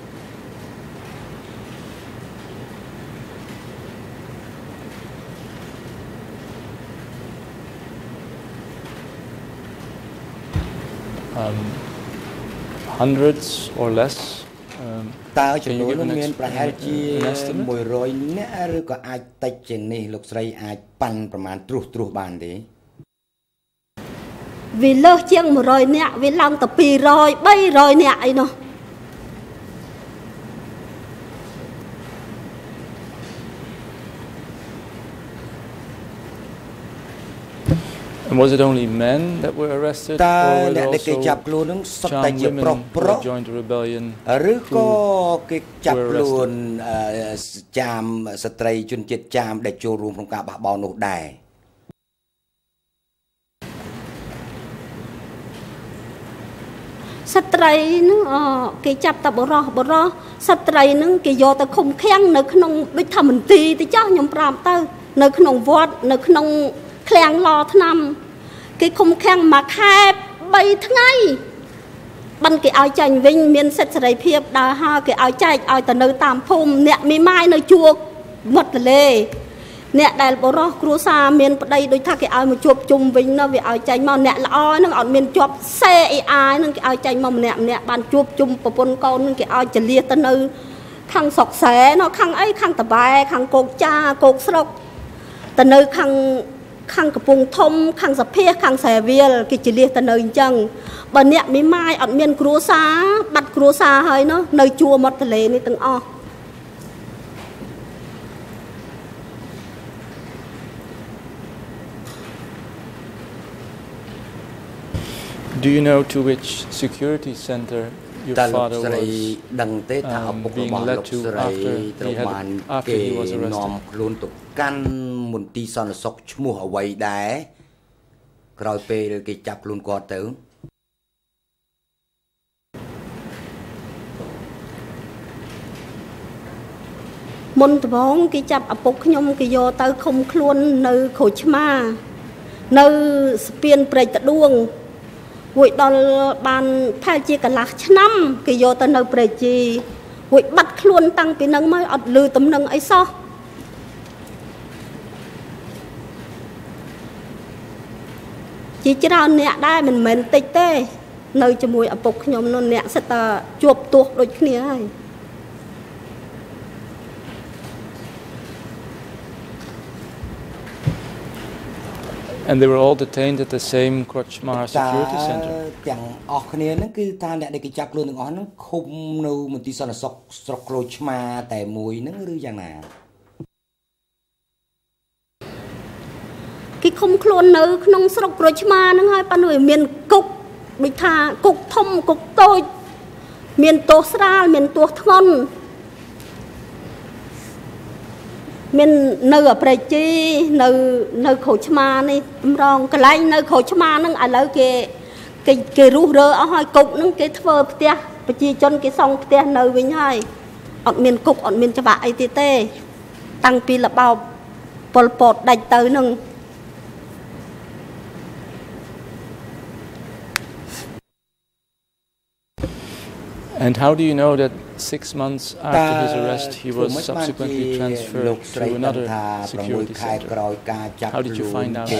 Um, hundreds or less. Um, តើចំនួននោះមានប្រហែលជា មួយរយ នាក់ឬក៏អាចតិចជាងនេះលោកស្រីអាចប៉ាន់ប្រមាណត្រួសត្រាសបានទេ វាលើសជាង មួយរយ នាក់វាឡើងទៅ ពីរយ បីរយ នាក់អីនោះ And was it only men that were arrested, or were there also charmed women who joined the rebellion? ឬក៏គេចាប់ខ្លួនចាមស្ត្រីជនជាតិចាមដែលចូលរួមក្នុងការបះបោរនោះដែរ ស្ត្រីនឹងគេចាប់តែបរោះបរោះស្ត្រីនឹងគេយកទៅឃុំឃាំងនៅក្នុងដូចថាមន្ទីរទៅចោះខ្ញុំប្រាប់ទៅនៅក្នុងវត្តនៅក្នុងឃ្លាំងឡថ្នាំគេឃុំឃាំងមួយខែ 3 ថ្ងៃបានគេឲ្យចាញ់វិញមានសិទ្ធិសេរីភាពដើរហើរគេឲ្យចែកឲ្យទៅនៅតាមភូមិអ្នកមីម៉ាយនៅជួបមាត់ទន្លេអ្នកដែលបរោះគ្រួសារមានប្តីដូចថាគេឲ្យមកជួបជុំវិញនោះវាឲ្យចាញ់មកអ្នកល្អនឹងអត់មានជាប់សេអេអាយនឹងគេឲ្យចាញ់មកម្នាក់ម្នាក់បានជួបជុំប្រពន្ធកូននឹងគេឲ្យចលាទៅនៅខាងស្រុកស្រែនោះខាងអីខាងតបែខាងគោកចាគោកស្រុកទៅនៅខាង ខាងកំពង់ធំខាងសភាខាងសាវាលគេចលាទៅនៅអញ្ចឹងបើអ្នកមីម៉ាយអត់មានគ្រួសារបាត់គ្រួសារហើយនោះនៅជួរមាត់ទន្លេនេះទាំងអស់ Do you know to which security center your father was um, being led to after he had after he was arrested? កាន់មន្ទីរសន្តិសុខឈ្មោះអ្វីដែរក្រោយពេលគេចាប់ខ្លួនគាត់ទៅ មុនដំបូងគេចាប់ឪពុកខ្ញុំគេយកទៅឃុំខ្លួននៅក្រូចឆ្មានៅស្ពានព្រែកតដួងរួចដល់បានផែលជាកន្លះឆ្នាំគេយកទៅនៅព្រែកជីរួចបាត់ខ្លួនតាំងពីនឹងមកអត់លឺតំណឹងអីសោះ សជាច្រើនអ្នកដែរមិនមែនតិចទេនៅជាមួយឪពុកខ្ញុំនោះអ្នកសិតតែជួបទោសដូចគ្នាហើយ And they were all detained at the same Khmer security center. ទាំងអស់គ្នាហ្នឹងគឺថាអ្នកដែលគេចាប់ខ្លួនទាំងអស់ហ្នឹងឃុំនៅមន្ទីរសន្តិសុខស្រុកក្រូចឆ្មាតែមួយហ្នឹងឬយ៉ាងណាគេឃុំខ្លួននៅក្នុងស្រុកក្រូចឆ្មាហ្នឹងហើយប៉ុន្តែវាមានគុកដូចថាគុកធំគុកតូចមានទោសស្រាលមានទោសធ្ងន់មាននៅអប្រេជីនៅនៅក្រូចឆ្មានេះម្ដងកន្លែងនៅក្រូចឆ្មាហ្នឹងឥឡូវគេគេគេរុះរើអស់ហើយគុកហ្នឹងគេធ្វើផ្ទះប្រជាជនគេសង់ផ្ទះនៅវិញហើយអត់មានគុកអត់មានច្បាប់អីទៀតទេតាំងពីរបបប៉ុលពតដាច់ទៅហ្នឹង And how do you know that six months after his arrest he was subsequently transferred to another security center? How did you find out?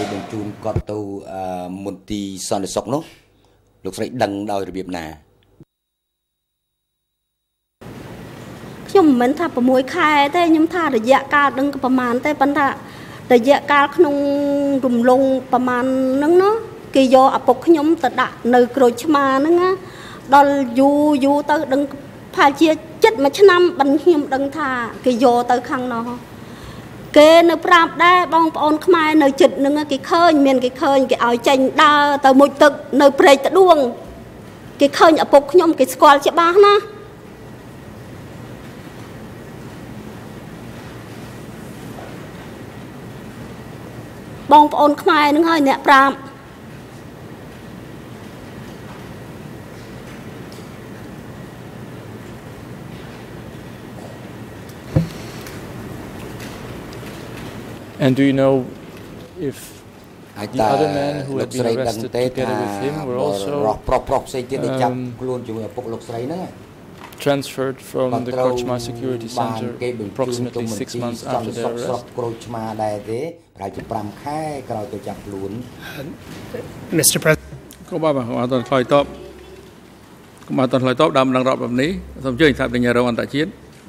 ខ្ញុំមិនថា 6 ខែទេខ្ញុំថារយៈកាលដឹងប្រហែលទេប៉ុន្តែរយៈកាលក្នុងរំលងប្រហែលហ្នឹងណាគេយកឪពុកខ្ញុំទៅដាក់នៅក្រូចឆ្មាហ្នឹងណា ដល់យូរយូរទៅដឹងផាជាចិត្តមួយឆ្នាំបានខ្ញុំដឹងថាគេយកទៅខាងនោះគេនៅប្រាប់ដែរបងប្អូនខ្មែរនៅចិត្តនឹងគេឃើញមានគេឃើញគេឲ្យចេញដើរទៅមុជទឹកនៅព្រែកត្ដួងគេឃើញឪពុកខ្ញុំគេស្គាល់ច្បាស់ណាបងប្អូនខ្មែរនឹងហើយអ្នកប្រាប់ And do you know if the other men who had been arrested together with him were also um, transferred from the Khmer security center approximately six months after their arrest? Mister President. ក៏បាទបាទអត់ឆ្លើយតបក៏អត់ឆ្លើយតបដើមនឹងរាប់បែបនេះសូមអញ្ជើញសាធារណរដ្ឋអន្តរជាតិ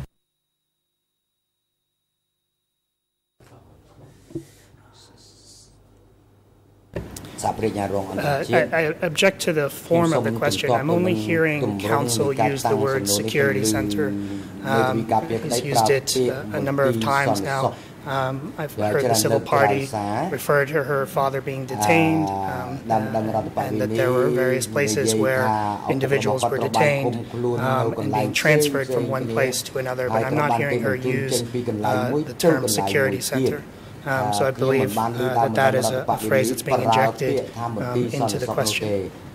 Uh, I, I object to the form of the question. I'm only hearing counsel use the word security center. Um, he's used it uh, a number of times now. Um, I've heard the civil party refer to her father being detained, um, uh, and that there were various places where individuals were detained um, and being transferred from one place to another, but I'm not hearing her use uh, the term security center. Um, so I believe uh, that that is a, a phrase that's being injected um, into the question.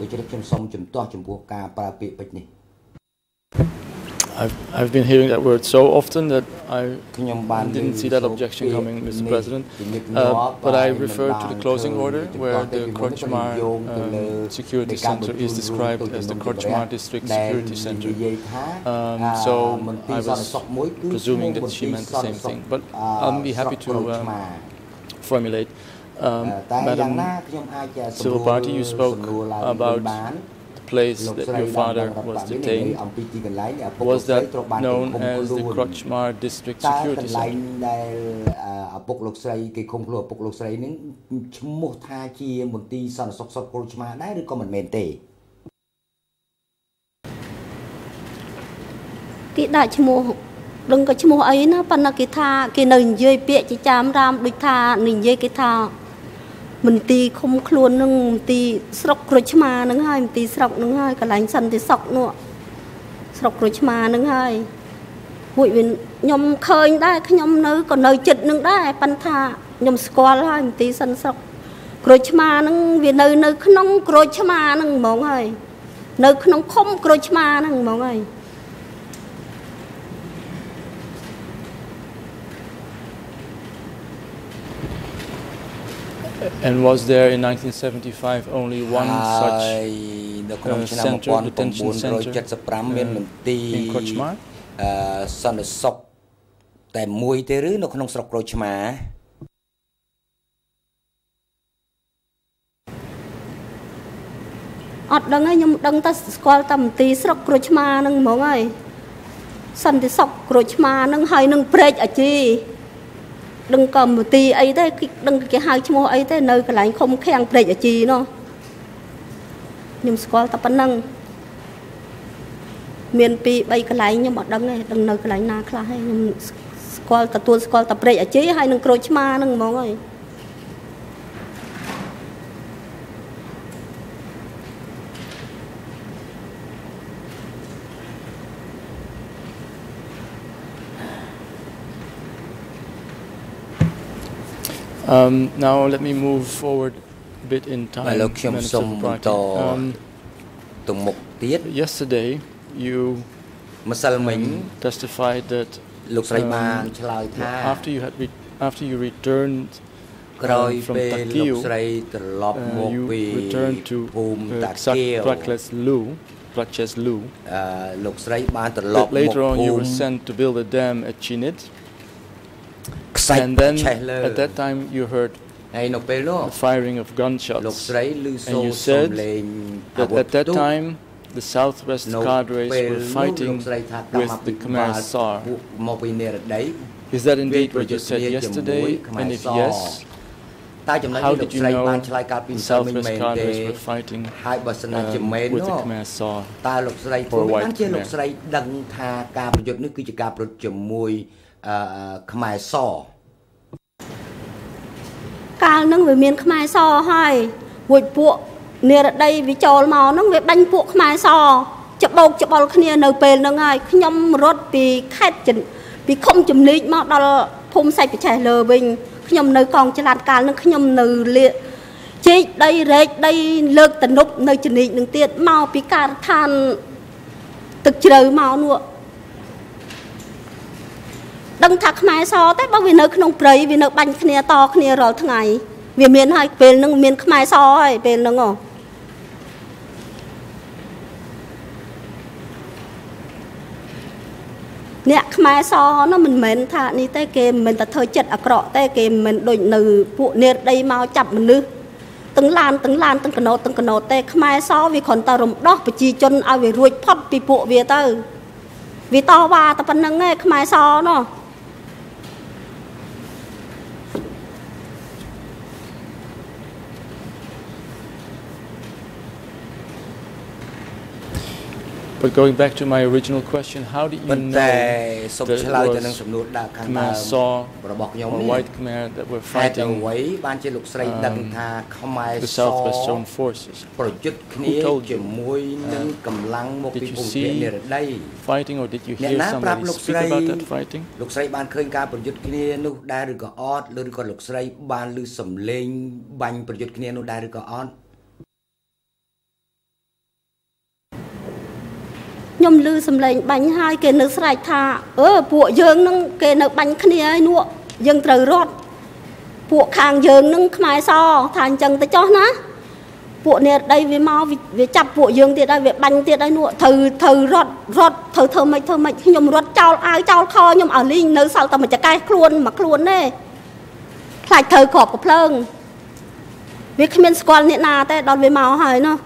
I've, I've been hearing that word so often that I didn't see that objection coming, Mister President. Uh, but I referred to the closing order where the Khmer um, security center is described as the Khmer district security center. Um, so I was presuming that she meant the same thing. But I'll be happy to um, formulate. Um, Madam Civil Party, you spoke about place that your father was detained. Was that known as the Khmer district security center? Cái đại chmua đừng có chmua ấy nó pan là cái tha cái nền dây bịa chỉ chạm ram đôi tha nền dây cái tha mình tì không luôn nưng tì sọc rồi mà nưng hai tì sọc nưng hai cả lạnh sần tì sọc nữa sọc rồi mà nưng hai hội viên nhom khơiได้ขยมnơi còn nơi chật nưngได้pan tha nhom squal hai tì sần sọc rồi mà nưng vì nơi nơi không rồi mà nưng mong hai nơi không không rồi mà nưng mong hai. And was there in nineteen seventy-five only one such uh, center, detention center uh, in Khmer? អត់ដឹងឯងខ្ញុំដឹងតែស្គាល់តែមន្ទីរស្រុកក្រូចឆ្មានឹងហ្មងហើយសន្តិសុខក្រូចឆ្មានឹងហើយនឹងព្រែកអាជីដឹងក៏មន្ទីរអីទេដឹងគេហៅឈ្មោះអីទេនៅកន្លែងឃុំឃាំងព្រែកអាជីនោះខ្ញុំស្គាល់តែប៉ុណ្ណឹងមានពីរបីកន្លែងខ្ញុំអត់ដឹងទេដឹងនៅកន្លែងណាខ្លះទេខ្ញុំស្គាល់ទទួលស្គាល់តែព្រែកអាជីហើយនឹងក្រូចឆ្មានឹងហ្មងហើយ Um, now let me move forward a bit in time. Um, yesterday, you um, testified that um, after you had re after you returned um, from Takeo, uh, you returned to Prakles-Lu, Prakles-Lu. That later on, you were sent to build a dam at Chinit. And then at that time you heard the firing of gunshots, and you said that at that time the Southwest cadres were fighting with the Khmer Sar. Is that indeed what you said yesterday? And if yes, how did you know the Southwest cadres were fighting um, with the Khmer Sar or white Khmer? Khmer Sar កាលនឹងវាមានខ្មែរសហើយមួយពួកនិរដីវាចូលមកហ្នឹងវាបាញ់ពួកខ្មែរសច្បោកច្បល់គ្នានៅពេលហ្នឹងហើយខ្ញុំរត់ពីខេត្តពីឃុំជំនីកមកដល់ភូមិសាច់ប្រឆេះលើវិញខ្ញុំនៅកងចល័តកាលហ្នឹងខ្ញុំនៅលាជីកដីរែកដីលើកតនុបនៅជំនីកនឹងទៀតមកពីការដ្ឋានទឹកជ្រៅមកនោះ ដឹងថាខ្មែរសតែបើវានៅក្នុងព្រៃវានៅបាញ់គ្នាតគ្នារាល់ថ្ងៃវាមានហើយពេលហ្នឹងមានខ្មែរសហើយពេលហ្នឹងហ៎អ្នកខ្មែរសនោះមិនមែនថានេះទេគេមិនមែនតែធ្វើចិត្តអាក្រក់ទេគេមិនដូចនៅពួកនេរដីមកចាប់មនុស្សទាំងឡានទាំងឡានទាំងកណូតទាំងកណូតទេខ្មែរសវាគ្រាន់តែរំដោះប្រជាជនឲ្យវារួចផុតពីពួកវាទៅវាតវ៉ាតែប៉ុណ្្នឹងឯងខ្មែរសនោះ But going back to my original question, how did you know that it was Khmer Sar or white Khmer that were fighting um, the Southwest Zone forces? Who told you? Uh, did you see fighting or did you hear somebody speak about that fighting? លោកស្រីបានឃើញការប្រយុទ្ធគ្នានោះដែរឬក៏អត់ឬក៏លោកស្រីបានឮសំឡេងបាញ់ប្រយុទ្ធគ្នានោះដែរឬក៏អត់ខ្ញុំឮសំឡេងបាញ់ហើយគេនៅស្រែកថាអឺពួកយើងនឹងគេនៅបាញ់គ្នាហើយនោះយើងត្រូវរត់ពួកខាងយើងនឹងខ្មែរសថាអញ្ចឹងទៅចុះណាពួកនេរដីវាមកវាចាប់ពួកយើងទៀតហើយវាបាញ់ទៀតហើយនោះត្រូវត្រូវរត់រត់ត្រូវធ្វើម៉េចធ្វើម៉េចខ្ញុំរត់ចោលអាវចោលខខ្ញុំឲ្យលីងនៅសល់តែមួយចកេះខ្លួនមកខ្លួនទេខ្លាចត្រូវគ្រាប់កំភ្លើងវាគ្មានស្គាល់អ្នកណាទេដល់វាមកហើយនោះ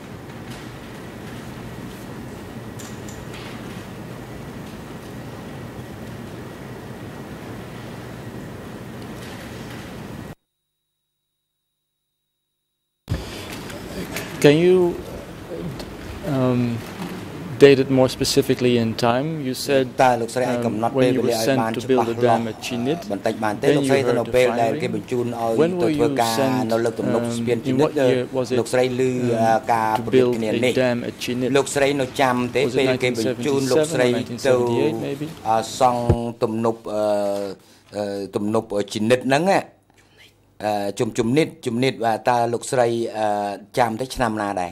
Can you um, date it more specifically in time? You said um, when you were sent to build a dam at Chinit, then you heard the firing. When were you sent, um, in what year was it um, to build a dam at Chinit? Was it nineteen seventy-seven or nineteen seventy-eight maybe? សង់ទំនប់ទំនប់ជីនិតហ្នឹង ជុំជំនិតជំនិតបាទតើលោកស្រីចាំទៅឆ្នាំណាដែរ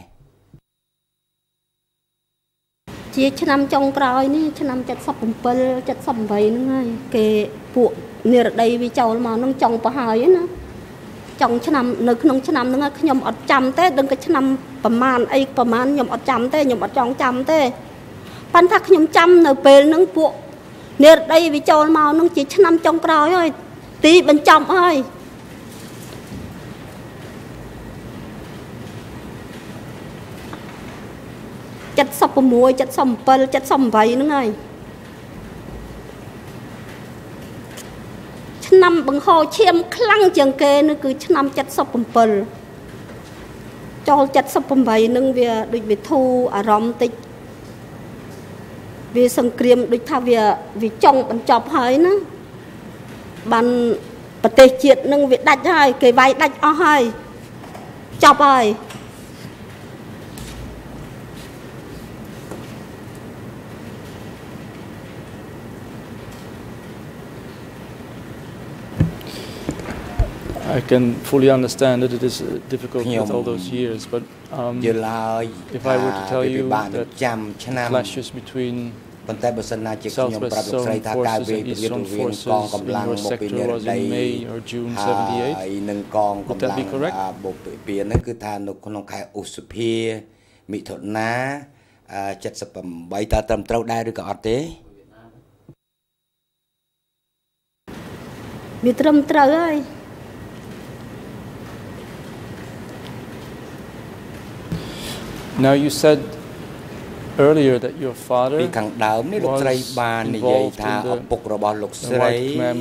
ជាឆ្នាំចុងក្រោយនេះឆ្នាំเจ็ดสิบเจ็ด เจ็ดสิบแปดហ្នឹងហើយគេពួកនិរដីវាចូលមកហ្នឹងចុងប្រហើយណាចុងឆ្នាំនៅក្នុងឆ្នាំហ្នឹងខ្ញុំអត់ចាំទេដឹងតែឆ្នាំប្រមាណអីប្រមាណខ្ញុំអត់ចាំទេខ្ញុំអត់ចង់ចាំទេប៉ុន្តែខ្ញុំចាំនៅពេលហ្នឹងពួកនិរដីវាចូលមកហ្នឹងជាឆ្នាំចុងក្រោយហើយទីបញ្ចប់ហើយ Um, chất sập muối chất sầm bờ chất sầm vầy nữa ngay năm bằng hồ chiêm khăng chẳng kê nữa cứ năm chất sập bờ cho chất sập vầy nâng về được về thu à rом tịch về sân kriêm được tha về vì trong bắn chọc hơi nữa bàn bật tê chiết nâng về đạch hơi cái vai đạch o hơi chọc hơi I can fully understand that it is difficult with all those years, but um, if I were to tell you that clashes between Southwest Zone forces and Eastern forces in your sector was in May or June seventy-eight, would that be correct? Now you said earlier that your father was involved in the uh, White Khmer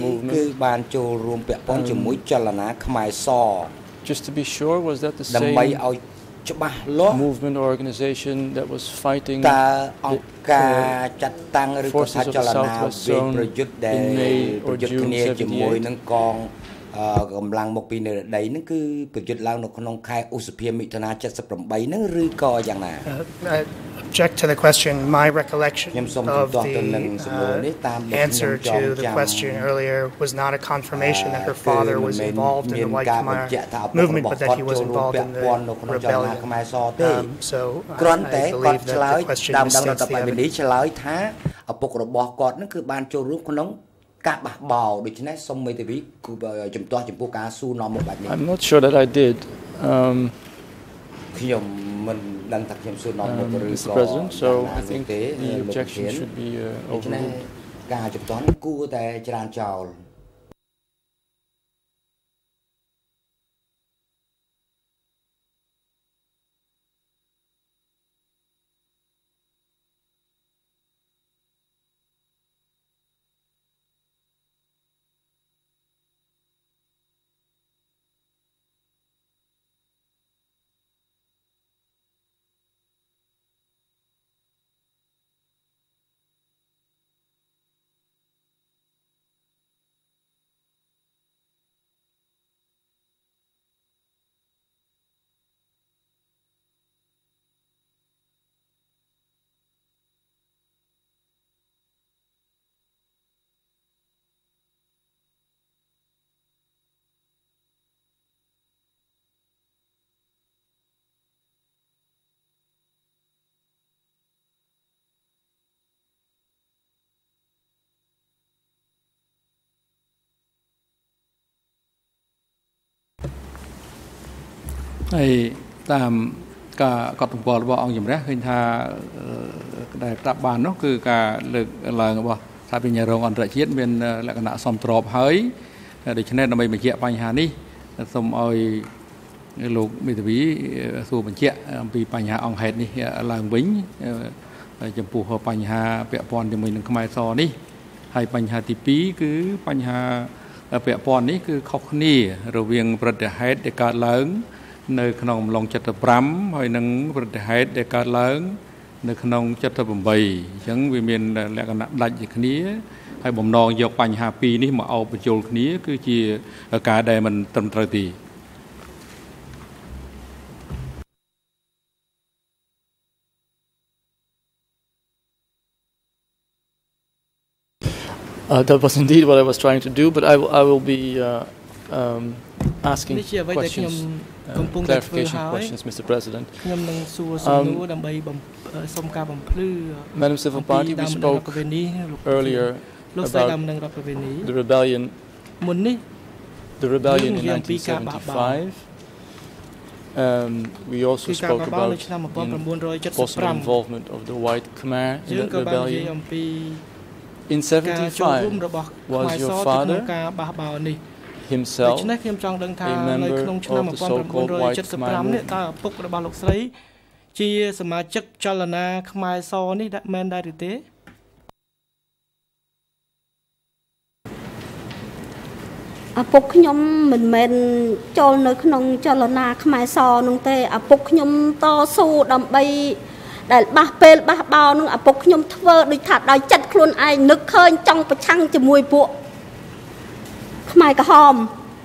movement. Um, just to be sure, was that the same movement or organization that was fighting the uh, forces of the Southwest Zone in May or June seventy-eight? កម្លាំងមកពីនៅដីហ្នឹងគឺប្រយុទ្ធឡើងនៅក្នុងខែឧសភាមិថុនា seventy-eight ហ្នឹងឬក៏យ៉ាងណា Object to the question. My recollection of the uh, answer to the question earlier was not a confirmation that her father was involved in the White Khmer movement, but that he was involved in the rebellion. Um, so I, I believe that the question misstates the evidence. ឆ្លើយថាឪពុករបស់គាត់ហ្នឹងគឺបានចូលរួមក្នុង I'm not sure that I did. Um, uh, Mister President, so I think the objection should be uh, overruled. Hey, tam cả các tổng bò ông nhầm đấy, hình tha đại tập ban nó cứ cả lực là bỏ thay vì nhà rồng ăn rải chiết bên lại cái nạ xóm trộp hơi để cho nên là mình mình chẹt bánh hà ní xóm ơi lục bị bị xù mình chẹt bị bánh hà ông hết ní làng bính chấm phù hợp bánh hà bẹ pon thì mình không ai so ní hay bánh hà tí pí cứ bánh hà bẹ pon ní cứ khóc ní rồi viên bật để hết để cả lớn nơi khung lòng chặt tập rắm hay nâng vật hệ để cả lớn nơi khung chặt tập bầy chẳng vì miền lại còn đặt gì khía hay bồng non dọc bành hà pi ní mà ao bạch chôl khía cứ chỉ cả đời mình tầm trời tì Uh, that was indeed what I was trying to do, but I, I will be uh, um, asking questions, uh, clarification questions, Mister President. Um, Madam Civil Party, we spoke earlier about the rebellion, the rebellion in nineteen seventy-five. Um, we also spoke about the possible involvement of the White Khmer in that rebellion. In seventy-five, was your father himself a member of the so-called White Khmer movement? ជាសមាជិកចលនាខ្មែរសនេះដាក់មែនដែរឬទេឪពុកខ្ញុំមិនមែនចូលនៅក្នុងចលនាខ្មែរសនោះទេឪពុកខ្ញុំតស៊ូដើម្បីដែលបះពេលបះបោនឹងឪពុកខ្ញុំធ្វើដូចថាដោយចិត្តខ្លួនឯងនឹកឃើញចង់ប្រឆាំងជាមួយពួកខ្មែរក្រហម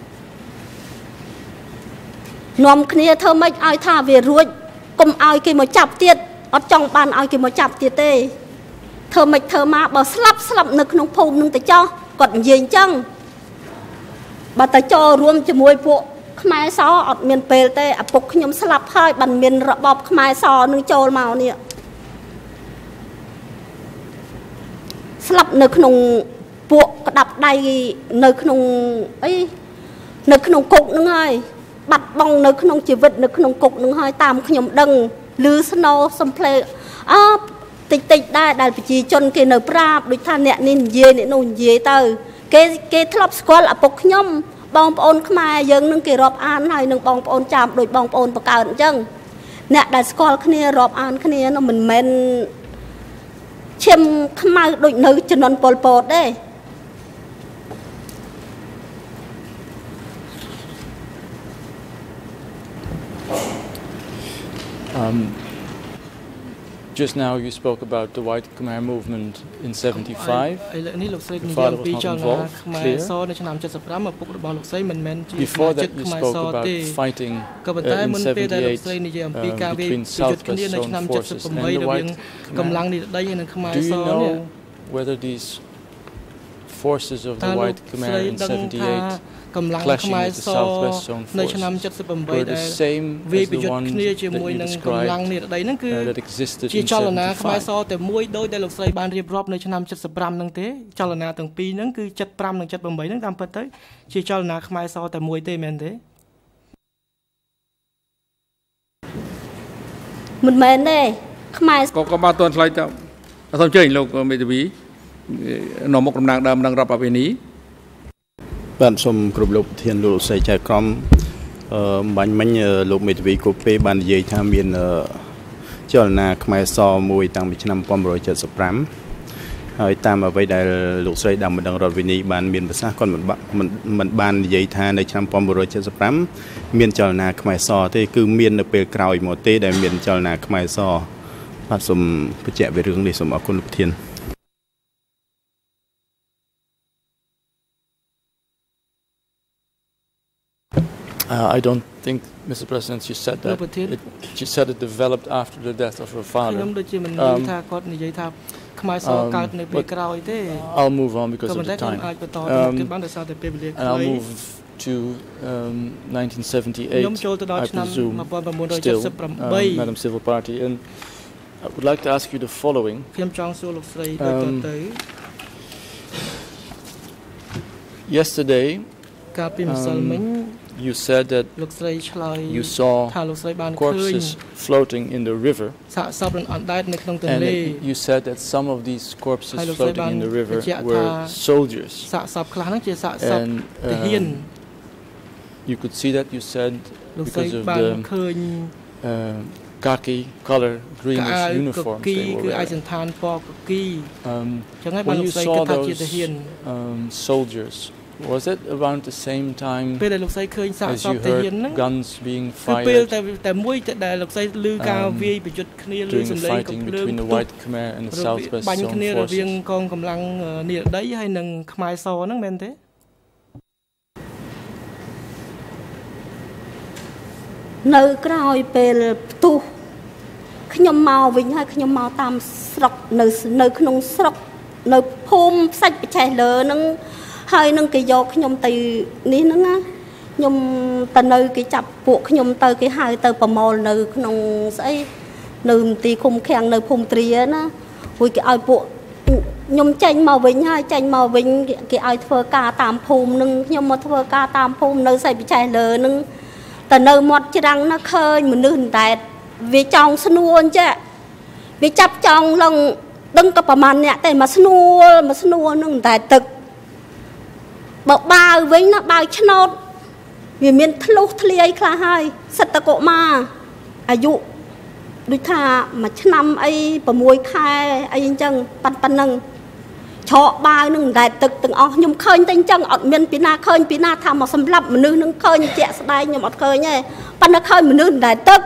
នាំគ្នាធ្វើម៉េចឲ្យថាវារួចកុំឲ្យគេមកចាប់ទៀតអត់ចង់បានឲ្យគេមកចាប់ទៀតទេធ្វើម៉េចធ្វើមកបើស្លាប់ស្លាប់នៅក្នុងភូមិនឹងទៅចោះគាត់និយាយអញ្ចឹងបើតែចូលរួមជាមួយពួកខ្មែរសអត់មានពេលទេឪពុកខ្ញុំស្លាប់ហើយបានមានរបបខ្មែរសនឹងចូលមកនេះស្លាប់នៅក្នុងពួកក្តាប់ដៃនៅក្នុងអីនៅក្នុងគុកនឹងហើយបាត់បង់នៅក្នុងជីវិតនៅក្នុងគុកនឹងហើយតាមខ្ញុំដឹងឮស្នូសំភ្លេងអើតិចតិចដែរដែលប្រជាជនគេនៅប្រាប់ដូចថាអ្នកនេះនិយាយអ្នកនោះនិយាយទៅគេគេធ្លាប់ស្គាល់ឪពុកខ្ញុំបងប្អូនខ្មែរយើងនឹងគេរាប់អានហើយនឹងបងប្អូនចាំដូចបងប្អូនបកើតអញ្ចឹងអ្នកដែលស្គាល់គ្នារាប់អានគ្នានោះមិនមែនឈាមខ្មៅដូចនៅជំនាន់ប៉ុលពតទេ Um, just now you spoke about the White Khmer movement in seventy-five. Your father was not involved, clear. Before that you spoke about fighting uh, in seventy-eight uh, between Southwest Zone forces and the White Khmer. Do you know whether these forces of the White Khmer in seventy-eight clashing with the Southwest Zone forces were the same as the ones that you described uh, that existed in seventy-five. Mình mến đây, Khmer có có ba tuần lại cho xong chơi lục mấy thứ nó một năm đang đang gặp ở bên ý បាទសូមគោរពលោកប្រធានលោកស្រីចៅក្រមអឺបាញ់មិញលោកមេធាវីកូពេបាននិយាយថាមានចលនាខ្មែរសមួយតាំងពីឆ្នាំnineteen seventy-fiveហើយតាមអ្វីដែលលោកស្រីដើមម្ដងរដ្ឋវិនីបានមានប្រសាសន៍គាត់មិនមិនបាននិយាយថានៅឆ្នាំnineteen seventy-fiveមានចលនាខ្មែរសទេគឺមាននៅពេលក្រោយមកទេដែលមានចលនាខ្មែរសបាទសូមបញ្ជាក់ពីរឿងនេះសូមអរគុណលោកប្រធាន Uh, I don't think, Mister President, you said that. It, you said it developed after the death of her father. Um, um, I'll move on because of the time. Um, and I'll move to um, nineteen seventy-eight, I presume, still, um, Madam Civil Party. And I would like to ask you the following. Um, yesterday, um, you said that you saw corpses floating in the river, and it, you said that some of these corpses floating in the river were soldiers. And um, you could see that, you said, because of the uh, khaki color, greenish uniforms they were wearing. Um, when you saw those um, soldiers, was it around the same time as you heard guns being fired um, during the fighting between the White Khmer and the Southwest Zone forces? នៅក្រោយពេលផ្ទុះខ្ញុំមកវិញហើយខ្ញុំមកតាមស្រុកនៅនៅក្នុងស្រុកនៅភូមិផ្សាច់បច្ចេកលើនឹង ហើយនឹងគេយកខ្ញុំទៅនេះហ្នឹងណាខ្ញុំទៅនៅគេចាប់ពួកខ្ញុំទៅគេហៅទៅប្រមូលនៅក្នុងស្អីនៅមន្ទីរឃុំឃាំងនៅភូមិទ្រាណាហួយគេឲ្យពួកខ្ញុំចេញមកវិញហើយចេញមកវិញគេឲ្យធ្វើការតាមភូមិនឹងខ្ញុំមកធ្វើការតាមភូមិនៅស្អីបច្ចេកលើនឹងតែនៅមាត់ច្រាំងណាឃើញមនុស្សតែវាចង់ស្នួនចេះវាចាប់ចង់ឡើងដឹងក៏ប្រហែលអ្នកតែមកស្នួលមកស្នួលនឹងតែទឹក បើបាវវិញណាបាវឆ្នោតវាមានធ្លុះធ្លាយខ្លះហើយសិតតកុមារអាយុដូចថាមួយឆ្នាំអី6ខែអីអញ្ចឹងប៉ាន់ប៉ាន់ហ្នឹងឆក់បាវនឹងតែទឹកទាំងអស់ខ្ញុំឃើញតែអញ្ចឹងអត់មានពីណាឃើញពីណាថាមកសម្លាប់មនុស្សនឹងឃើញជាក់ស្ដែងខ្ញុំអត់ឃើញទេប៉ុន្តែឃើញមនុស្សតែទឹក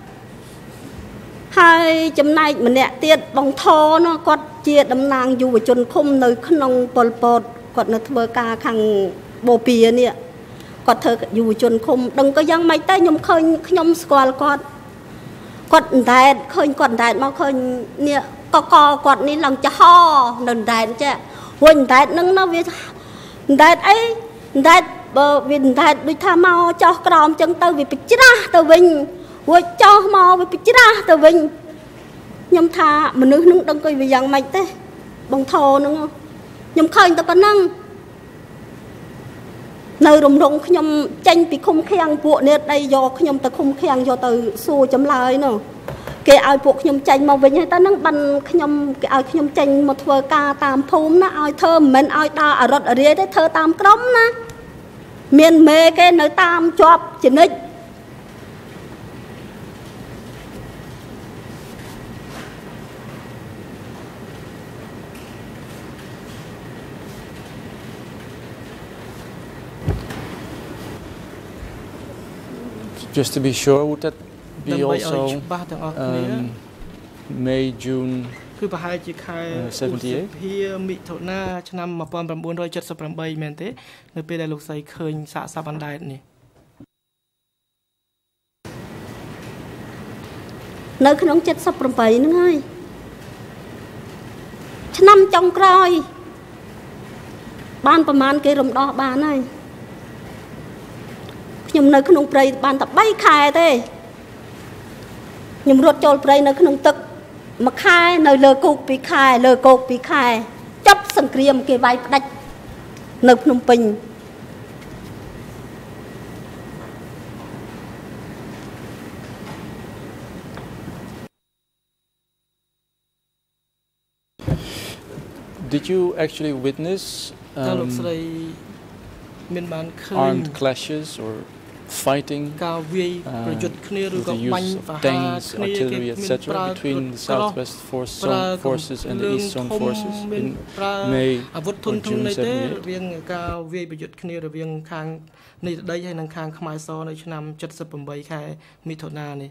ហើយចំណែកម្នាក់ទៀតបងថនោះគាត់ជាតំណាងយុវជនឃុំនៅក្នុងប៉ុលពតគាត់នៅធ្វើការខាងបូព៌ានេះគាត់ធ្វើយុវជនឃុំដឹងក៏យ៉ាងម៉េចតែខ្ញុំឃើញខ្ញុំស្គាល់គាត់គាត់តែឃើញគាត់តែមកឃើញនេះកកគាត់នេះឡើងចាហនៅតែចេះវិញតែនឹងណាវាតែអីតែបើវាតែដូចថាមកចោះក្រោមចឹងទៅវាបិច្រាស់ទៅវិញរួចចោះមកវាបិច្រាស់ទៅវិញខ្ញុំថាមនុស្សនឹងដឹងក៏វាយ៉ាងម៉េចទេបងថនឹងខ្ញុំឃើញតែប៉ុណ្ណឹងនៅរំលងខ្ញុំចេញពីឃុំឃាំងពួកនេះដីយកខ្ញុំទៅឃុំឃាំងយកទៅសួរចម្លើយនោះគេឲ្យពួកខ្ញុំចេញមកវិញហើយតើនឹងបានខ្ញុំគេឲ្យខ្ញុំចេញមកធ្វើការតាមភូមិណាឲ្យធ្វើមិនមែនឲ្យដើរអរត់អរាយទេធ្វើតាមក្រុមណាមានមេគេនៅតាមជាប់ចនិច Just to be sure, would that be also um, May, June គឺប្រហែលជាខែ seventy-eight មិថុនាឆ្នាំnineteen seventy-eightមែនទេនៅពេលដែលលោកស្រីឃើញសាកសពអណ្ដែតនេះនៅក្នុងseventy-eightហ្នឹងហើយឆ្នាំចុងក្រោយបានប្រមាណគេរំដោះបានហើយខ្ញុំនៅក្នុងព្រៃបានតែthreeខែទេខ្ញុំរត់ចូលព្រៃនៅក្នុងទឹកមួយខែនៅលើគោកtwoខែលើគោកtwoខែចាប់សង្គ្រាមគេវាយផ្ដាច់នៅភ្នំពេញ Did you actually witness um, armed clashes or fighting uh, with the use of tanks, artillery, et cetera between the Southwest force zone forces and the East Zone forces in May or June seventy-eight?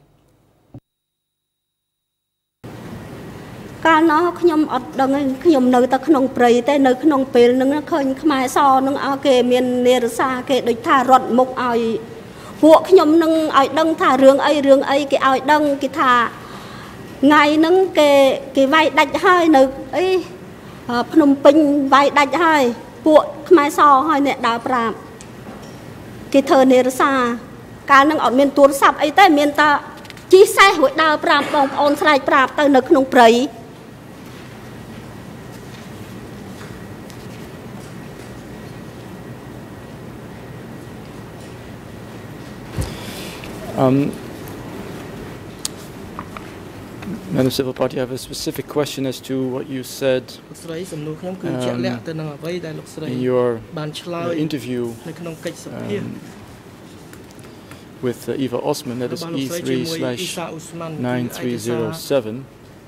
កាលនោះខ្ញុំអត់ដឹងខ្ញុំនៅតែក្នុងព្រៃតែនៅក្នុងពេលហ្នឹងឃើញខ្មែរសនឹងឲ្យគេមាននារសាគេដូចថារត់មុខឲ្យពួកខ្ញុំនឹងឲ្យដឹងថារឿងអីរឿងអីគេឲ្យដឹងគេថាថ្ងៃហ្នឹងគេគេវាយដាច់ហើយនៅអីភ្នំពេញវាយដាច់ហើយពួកខ្មែរសហើយអ្នកដើរប្រាប់គេធ្វើនារសាកាលហ្នឹងអត់មានទូរស័ព្ទអីទេមានតែជីសេះរួចដើរប្រាប់បងប្អូនស្រែកប្រាប់ទៅនៅក្នុងព្រៃ Um, Madam Civil Party, I have a specific question as to what you said um, in your uh, interview um, with uh, Eva Osman, that is E three slash nine three zero seven.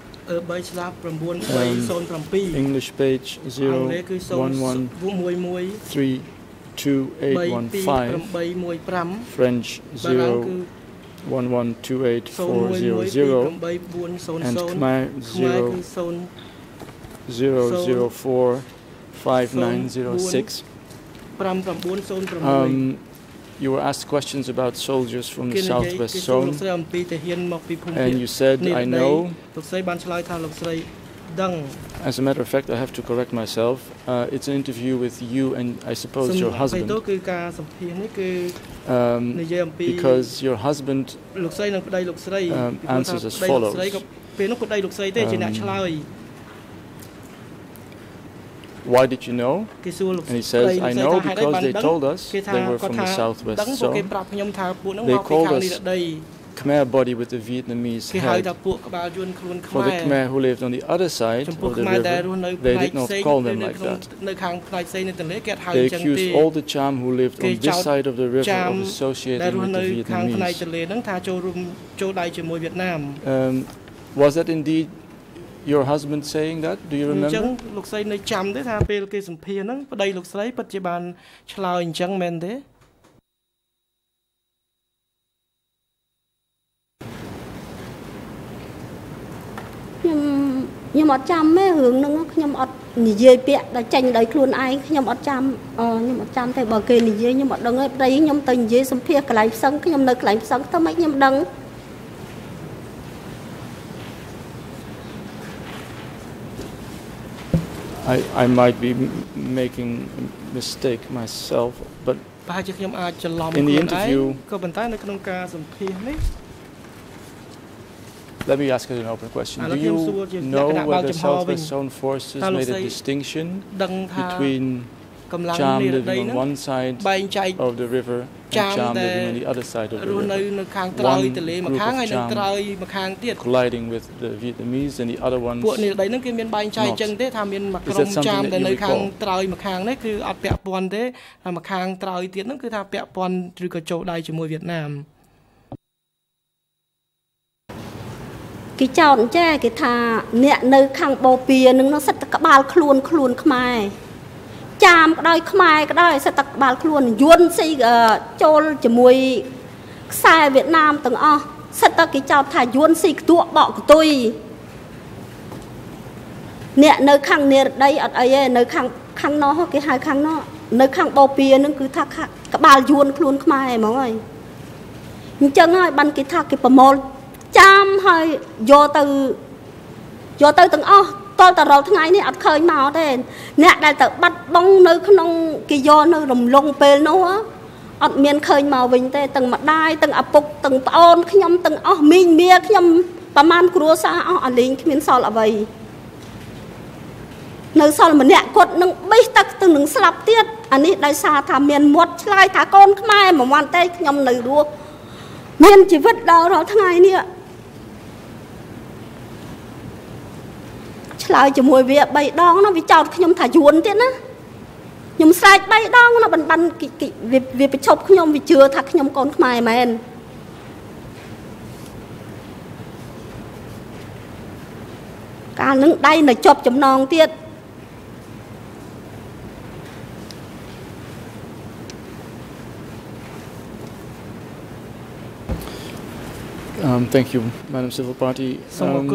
Um, English page zero one one three two eight one five, French zero one one two eight four zero zero, and Khmer zero zero zero four five nine zero six. Um, you were asked questions about soldiers from the Southwest Zone, and you said, I know. As a matter of fact, I have to correct myself. Uh, it's an interview with you and I suppose your husband. Um, because your husband um, answers as follows. Um, why did you know? And he says, I know because they told us they were from the Southwest Zone. They called us Khmer body with the Vietnamese head. For the Khmer who lived on the other side of the river, they did not call them like that. They accused all the Cham who lived on this side of the river of associating with the Vietnamese. Um, was that indeed your husband saying that? Do you remember? លោកស្រីនៅចាំទេថាពេលគេសម្ភាសហ្នឹងប្តីលោកស្រីពិតជាបានឆ្លើយអញ្ចឹងមែនទេខ្ញុំអត់ចាំទេរឿងហ្នឹងខ្ញុំអត់និយាយពាក្យដល់ចេញដោយខ្លួនឯងខ្ញុំអត់ចាំខ្ញុំអត់ចាំទេបើគេនិយាយខ្ញុំអត់ដឹងទេប្តីខ្ញុំទៅនិយាយសម្ភាសកន្លែងផ្សឹងខ្ញុំនៅកន្លែងផ្សឹងទៅមិនខ្ញុំដឹង I, I might be making a mistake myself, but in the interview, let me ask you an open question. Do you know whether Southwest Zone forces made a distinction between Cham living on one side of the river and Cham living on the other side of the river? One group of Cham colliding with the Vietnamese and the other ones not. Is that something that you recall? គេចោទអញ្ចេះគេថាអ្នកនៅខាងបូព៌ានឹងនោះសិតតែក្បាលខ្លួនខ្លួនខ្មែរចាមក្តៅខ្មែរក្តៅសិតតែក្បាលខ្លួនយួនស៊ីចូលជាមួយខ្សែវៀតណាមទាំងអស់សិតតែគេចោទថាយួនស៊ីខ្ទក់បកកតុយអ្នកនៅខាងនេរដីអត់អីទេនៅខាងខាងនោះគេហៅខាងនោះនៅខាងបូព៌ានឹងគឺថាក្បាលយួនខ្លួនខ្មែរហ្មងហើយអញ្ចឹងហើយបានគេថាគេប្រមូល ចាំហើយយកទៅយកទៅទាំងអស់តលតរលថ្ងៃនេះអត់ឃើញមកទេអ្នកដែលទៅបាត់បង់នៅក្នុងគេយកនៅរំលងពេលនោះអត់មានឃើញមកវិញទេទាំងម្ដាយទាំងឪពុកទាំងប្អូនខ្ញុំទាំងអស់មីងមាខ្ញុំប្រមាណគ្រួសារអស់អលេងគ្មានសល់អ្វីនៅសល់ម្នាក់គាត់នឹងបេះទឹកទៅនឹងស្លាប់ទៀតអានេះដោយសារថាមានមាត់ឆ្លើយថាកូនខ្មែរមួយម៉ាន់ទេខ្ញុំនៅរស់មានជីវិតដល់រាល់ថ្ងៃនេះ ឆ្លើយជាមួយវា 3 ដងណាវាចោទខ្ញុំថាយួនទៀតណាខ្ញុំស្រែក 3 ដងណាបានបានវាប្រឈប់ខ្ញុំវាជឿថាខ្ញុំកូនខ្មែរមែនកាលនឹងដៃនៅជាប់ចំណងទៀត Um, thank you, Madam Civil Party. Um,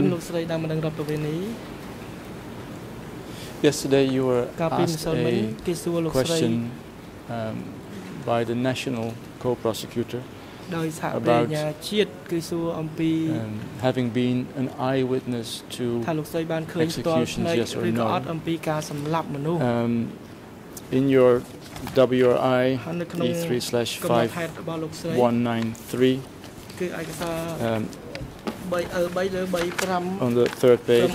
yesterday you were asked a question um, by the national co-prosecutor about um, having been an eyewitness to executions, yes or no. Um, in your W R I E three slash five one nine three, Um, on the third page,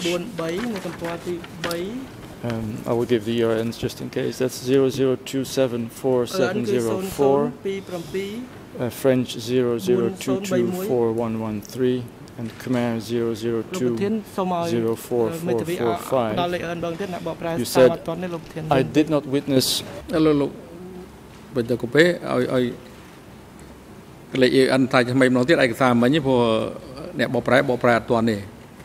um, I will give the E R Ns just in case. That's zero zero two seven four seven zero four, uh, French zero zero two two four one one three, and Khmer zero zero two zero four four four five. You said, I did not witness. Like you and Taj may not get like some money for net bopra bopra to one.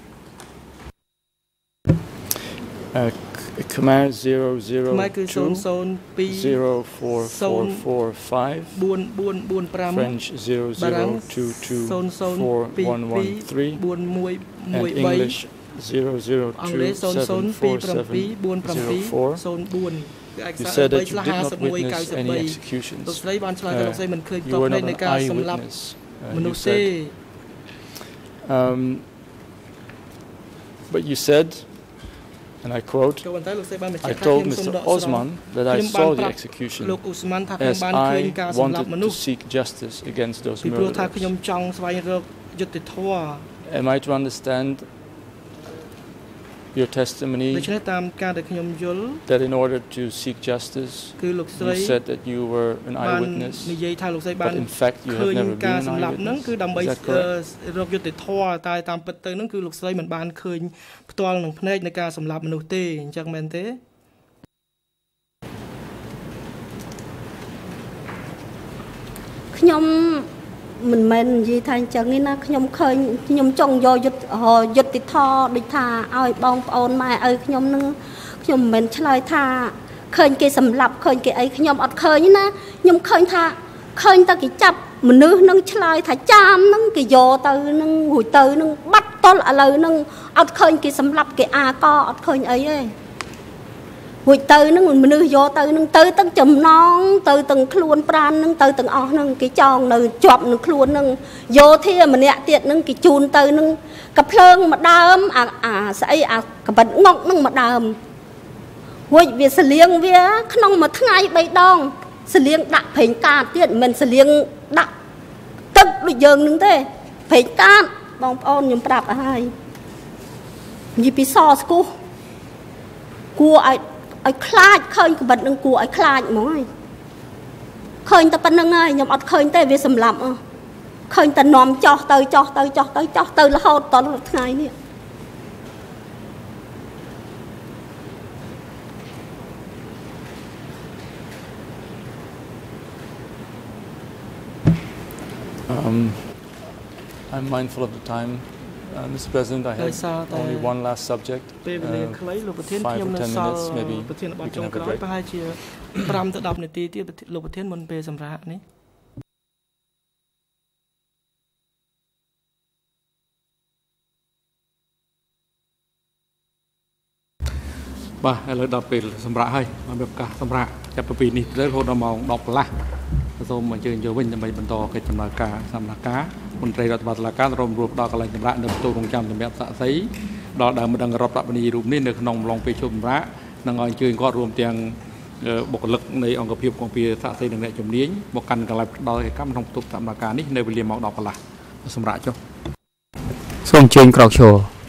Khmer zero zero two zero four four four five, French zero zero two two four one one three, and English zero zero two seven four seven zero four. You said that you did not witness any executions. Uh, you were not an eyewitness, uh, you said. Um, but you said, and I quote, I told Mister Osman that I saw the execution as I wanted to seek justice against those murderers. Am I to understand your testimony that in order to seek justice, you said that you were an eyewitness, but in fact you have never been an eyewitness. Is that correct? រកយុត្តិធម៌តែតាមពិតទៅហ្នឹងគឺលោកស្រីមិនបានឃើញផ្ទាល់នឹងភ្នែកនៃការសម្លាប់មនុស្សទេអញ្ចឹងមែនទេខ្ញុំមិនមែននិយាយថាអញ្ចឹងនេះណាខ្ញុំឃើញខ្ញុំចង់យកយុទ្ធយុត្តិធម៌ដូចថាឲ្យបងប្អូនម៉ែឪខ្ញុំនឹងខ្ញុំមិនមែនឆ្លើយថាឃើញគេសម្លាប់ឃើញគេអីខ្ញុំអត់ឃើញណាខ្ញុំឃើញថាឃើញតែគេចាប់មនុស្សនឹងឆ្លើយថាចាមនឹងគេយកទៅនឹងរួចទៅនឹងបាត់តល់ឥឡូវនឹងអត់ឃើញគេសម្លាប់គេអាកអត់ឃើញអីទេរួចទៅនឹងមនុស្សយកទៅនឹងទៅទាំងចំណងទៅទាំងខ្លួនប្រាននឹងទៅទាំងអស់នឹងគេចងនៅជាប់នឹងខ្លួននឹងយោធាម្នាក់ទៀតនឹងគេជូនទៅនឹងកាភ្លើងមួយដើមអាអាស្អីអាកបិតងុកនឹងមួយដើមរួចវាសលៀងវាក្នុងមួយថ្ងៃបីដងសលៀងដាក់ប្រេងកាតទៀតមិនមែនសលៀងដាក់ទឹកដូចយើងនឹងទេប្រេងកាតបងប្អូនខ្ញុំប្រាប់ឲ្យហើយនិយាយពីសស្គូគួរឲ្យឲ្យខ្លាចឃើញក្បិតនឹងគួរឲ្យខ្លាចហ្មងហើយឃើញតែប៉ុណ្្នឹងហើយខ្ញុំអត់ឃើញទេវាសម្លាប់ឃើញតែនាំចោះទៅចោះទៅចោះទៅចោះទៅរហូតតដល់ថ្ងៃនេះ Um, I'm mindful of the time. Uh, Mister President, I have only one last subject. Uh, five or ten minutes, maybe we can have a break. ប្រហែលជា five to ten នាទីទៀតលោកប្រធានមុនពេលសម្រាប់នេះបាទឥឡូវដល់ពេលសម្រាប់ហើយមកមានឱកាសសម្រាប់ចាប់ពីនេះទៅរហូតដល់ម៉ោង ten កន្លះសូមអញ្ជើញយកវិញដើម្បីបន្តកិច្ចដំណើរការសកម្មភាពមន្ត្រីរដ្ឋបាលតុលាការរួមរួមដល់កន្លែងសម្រាប់នៅបន្ទប់រងចាំសម្រាប់សាក់សីដល់ដើមម្ដងរដ្ឋបាលនីរូបនេះនៅក្នុងអំឡុងពេលជុំសម្រាប់នឹងឲ្យអញ្ជើញគាត់រួមទាំងបុគ្គលិកនៃអង្គភាពគម្ពីរសាក់សីនិងអ្នកជំនាញមកកាន់កន្លែងដល់កម្មក្នុងបន្ទប់សកម្មភាពនេះនៅវេលាម៉ោង ten កន្លះសម្រាប់ចុះសូមអញ្ជើញក្រោកឈរ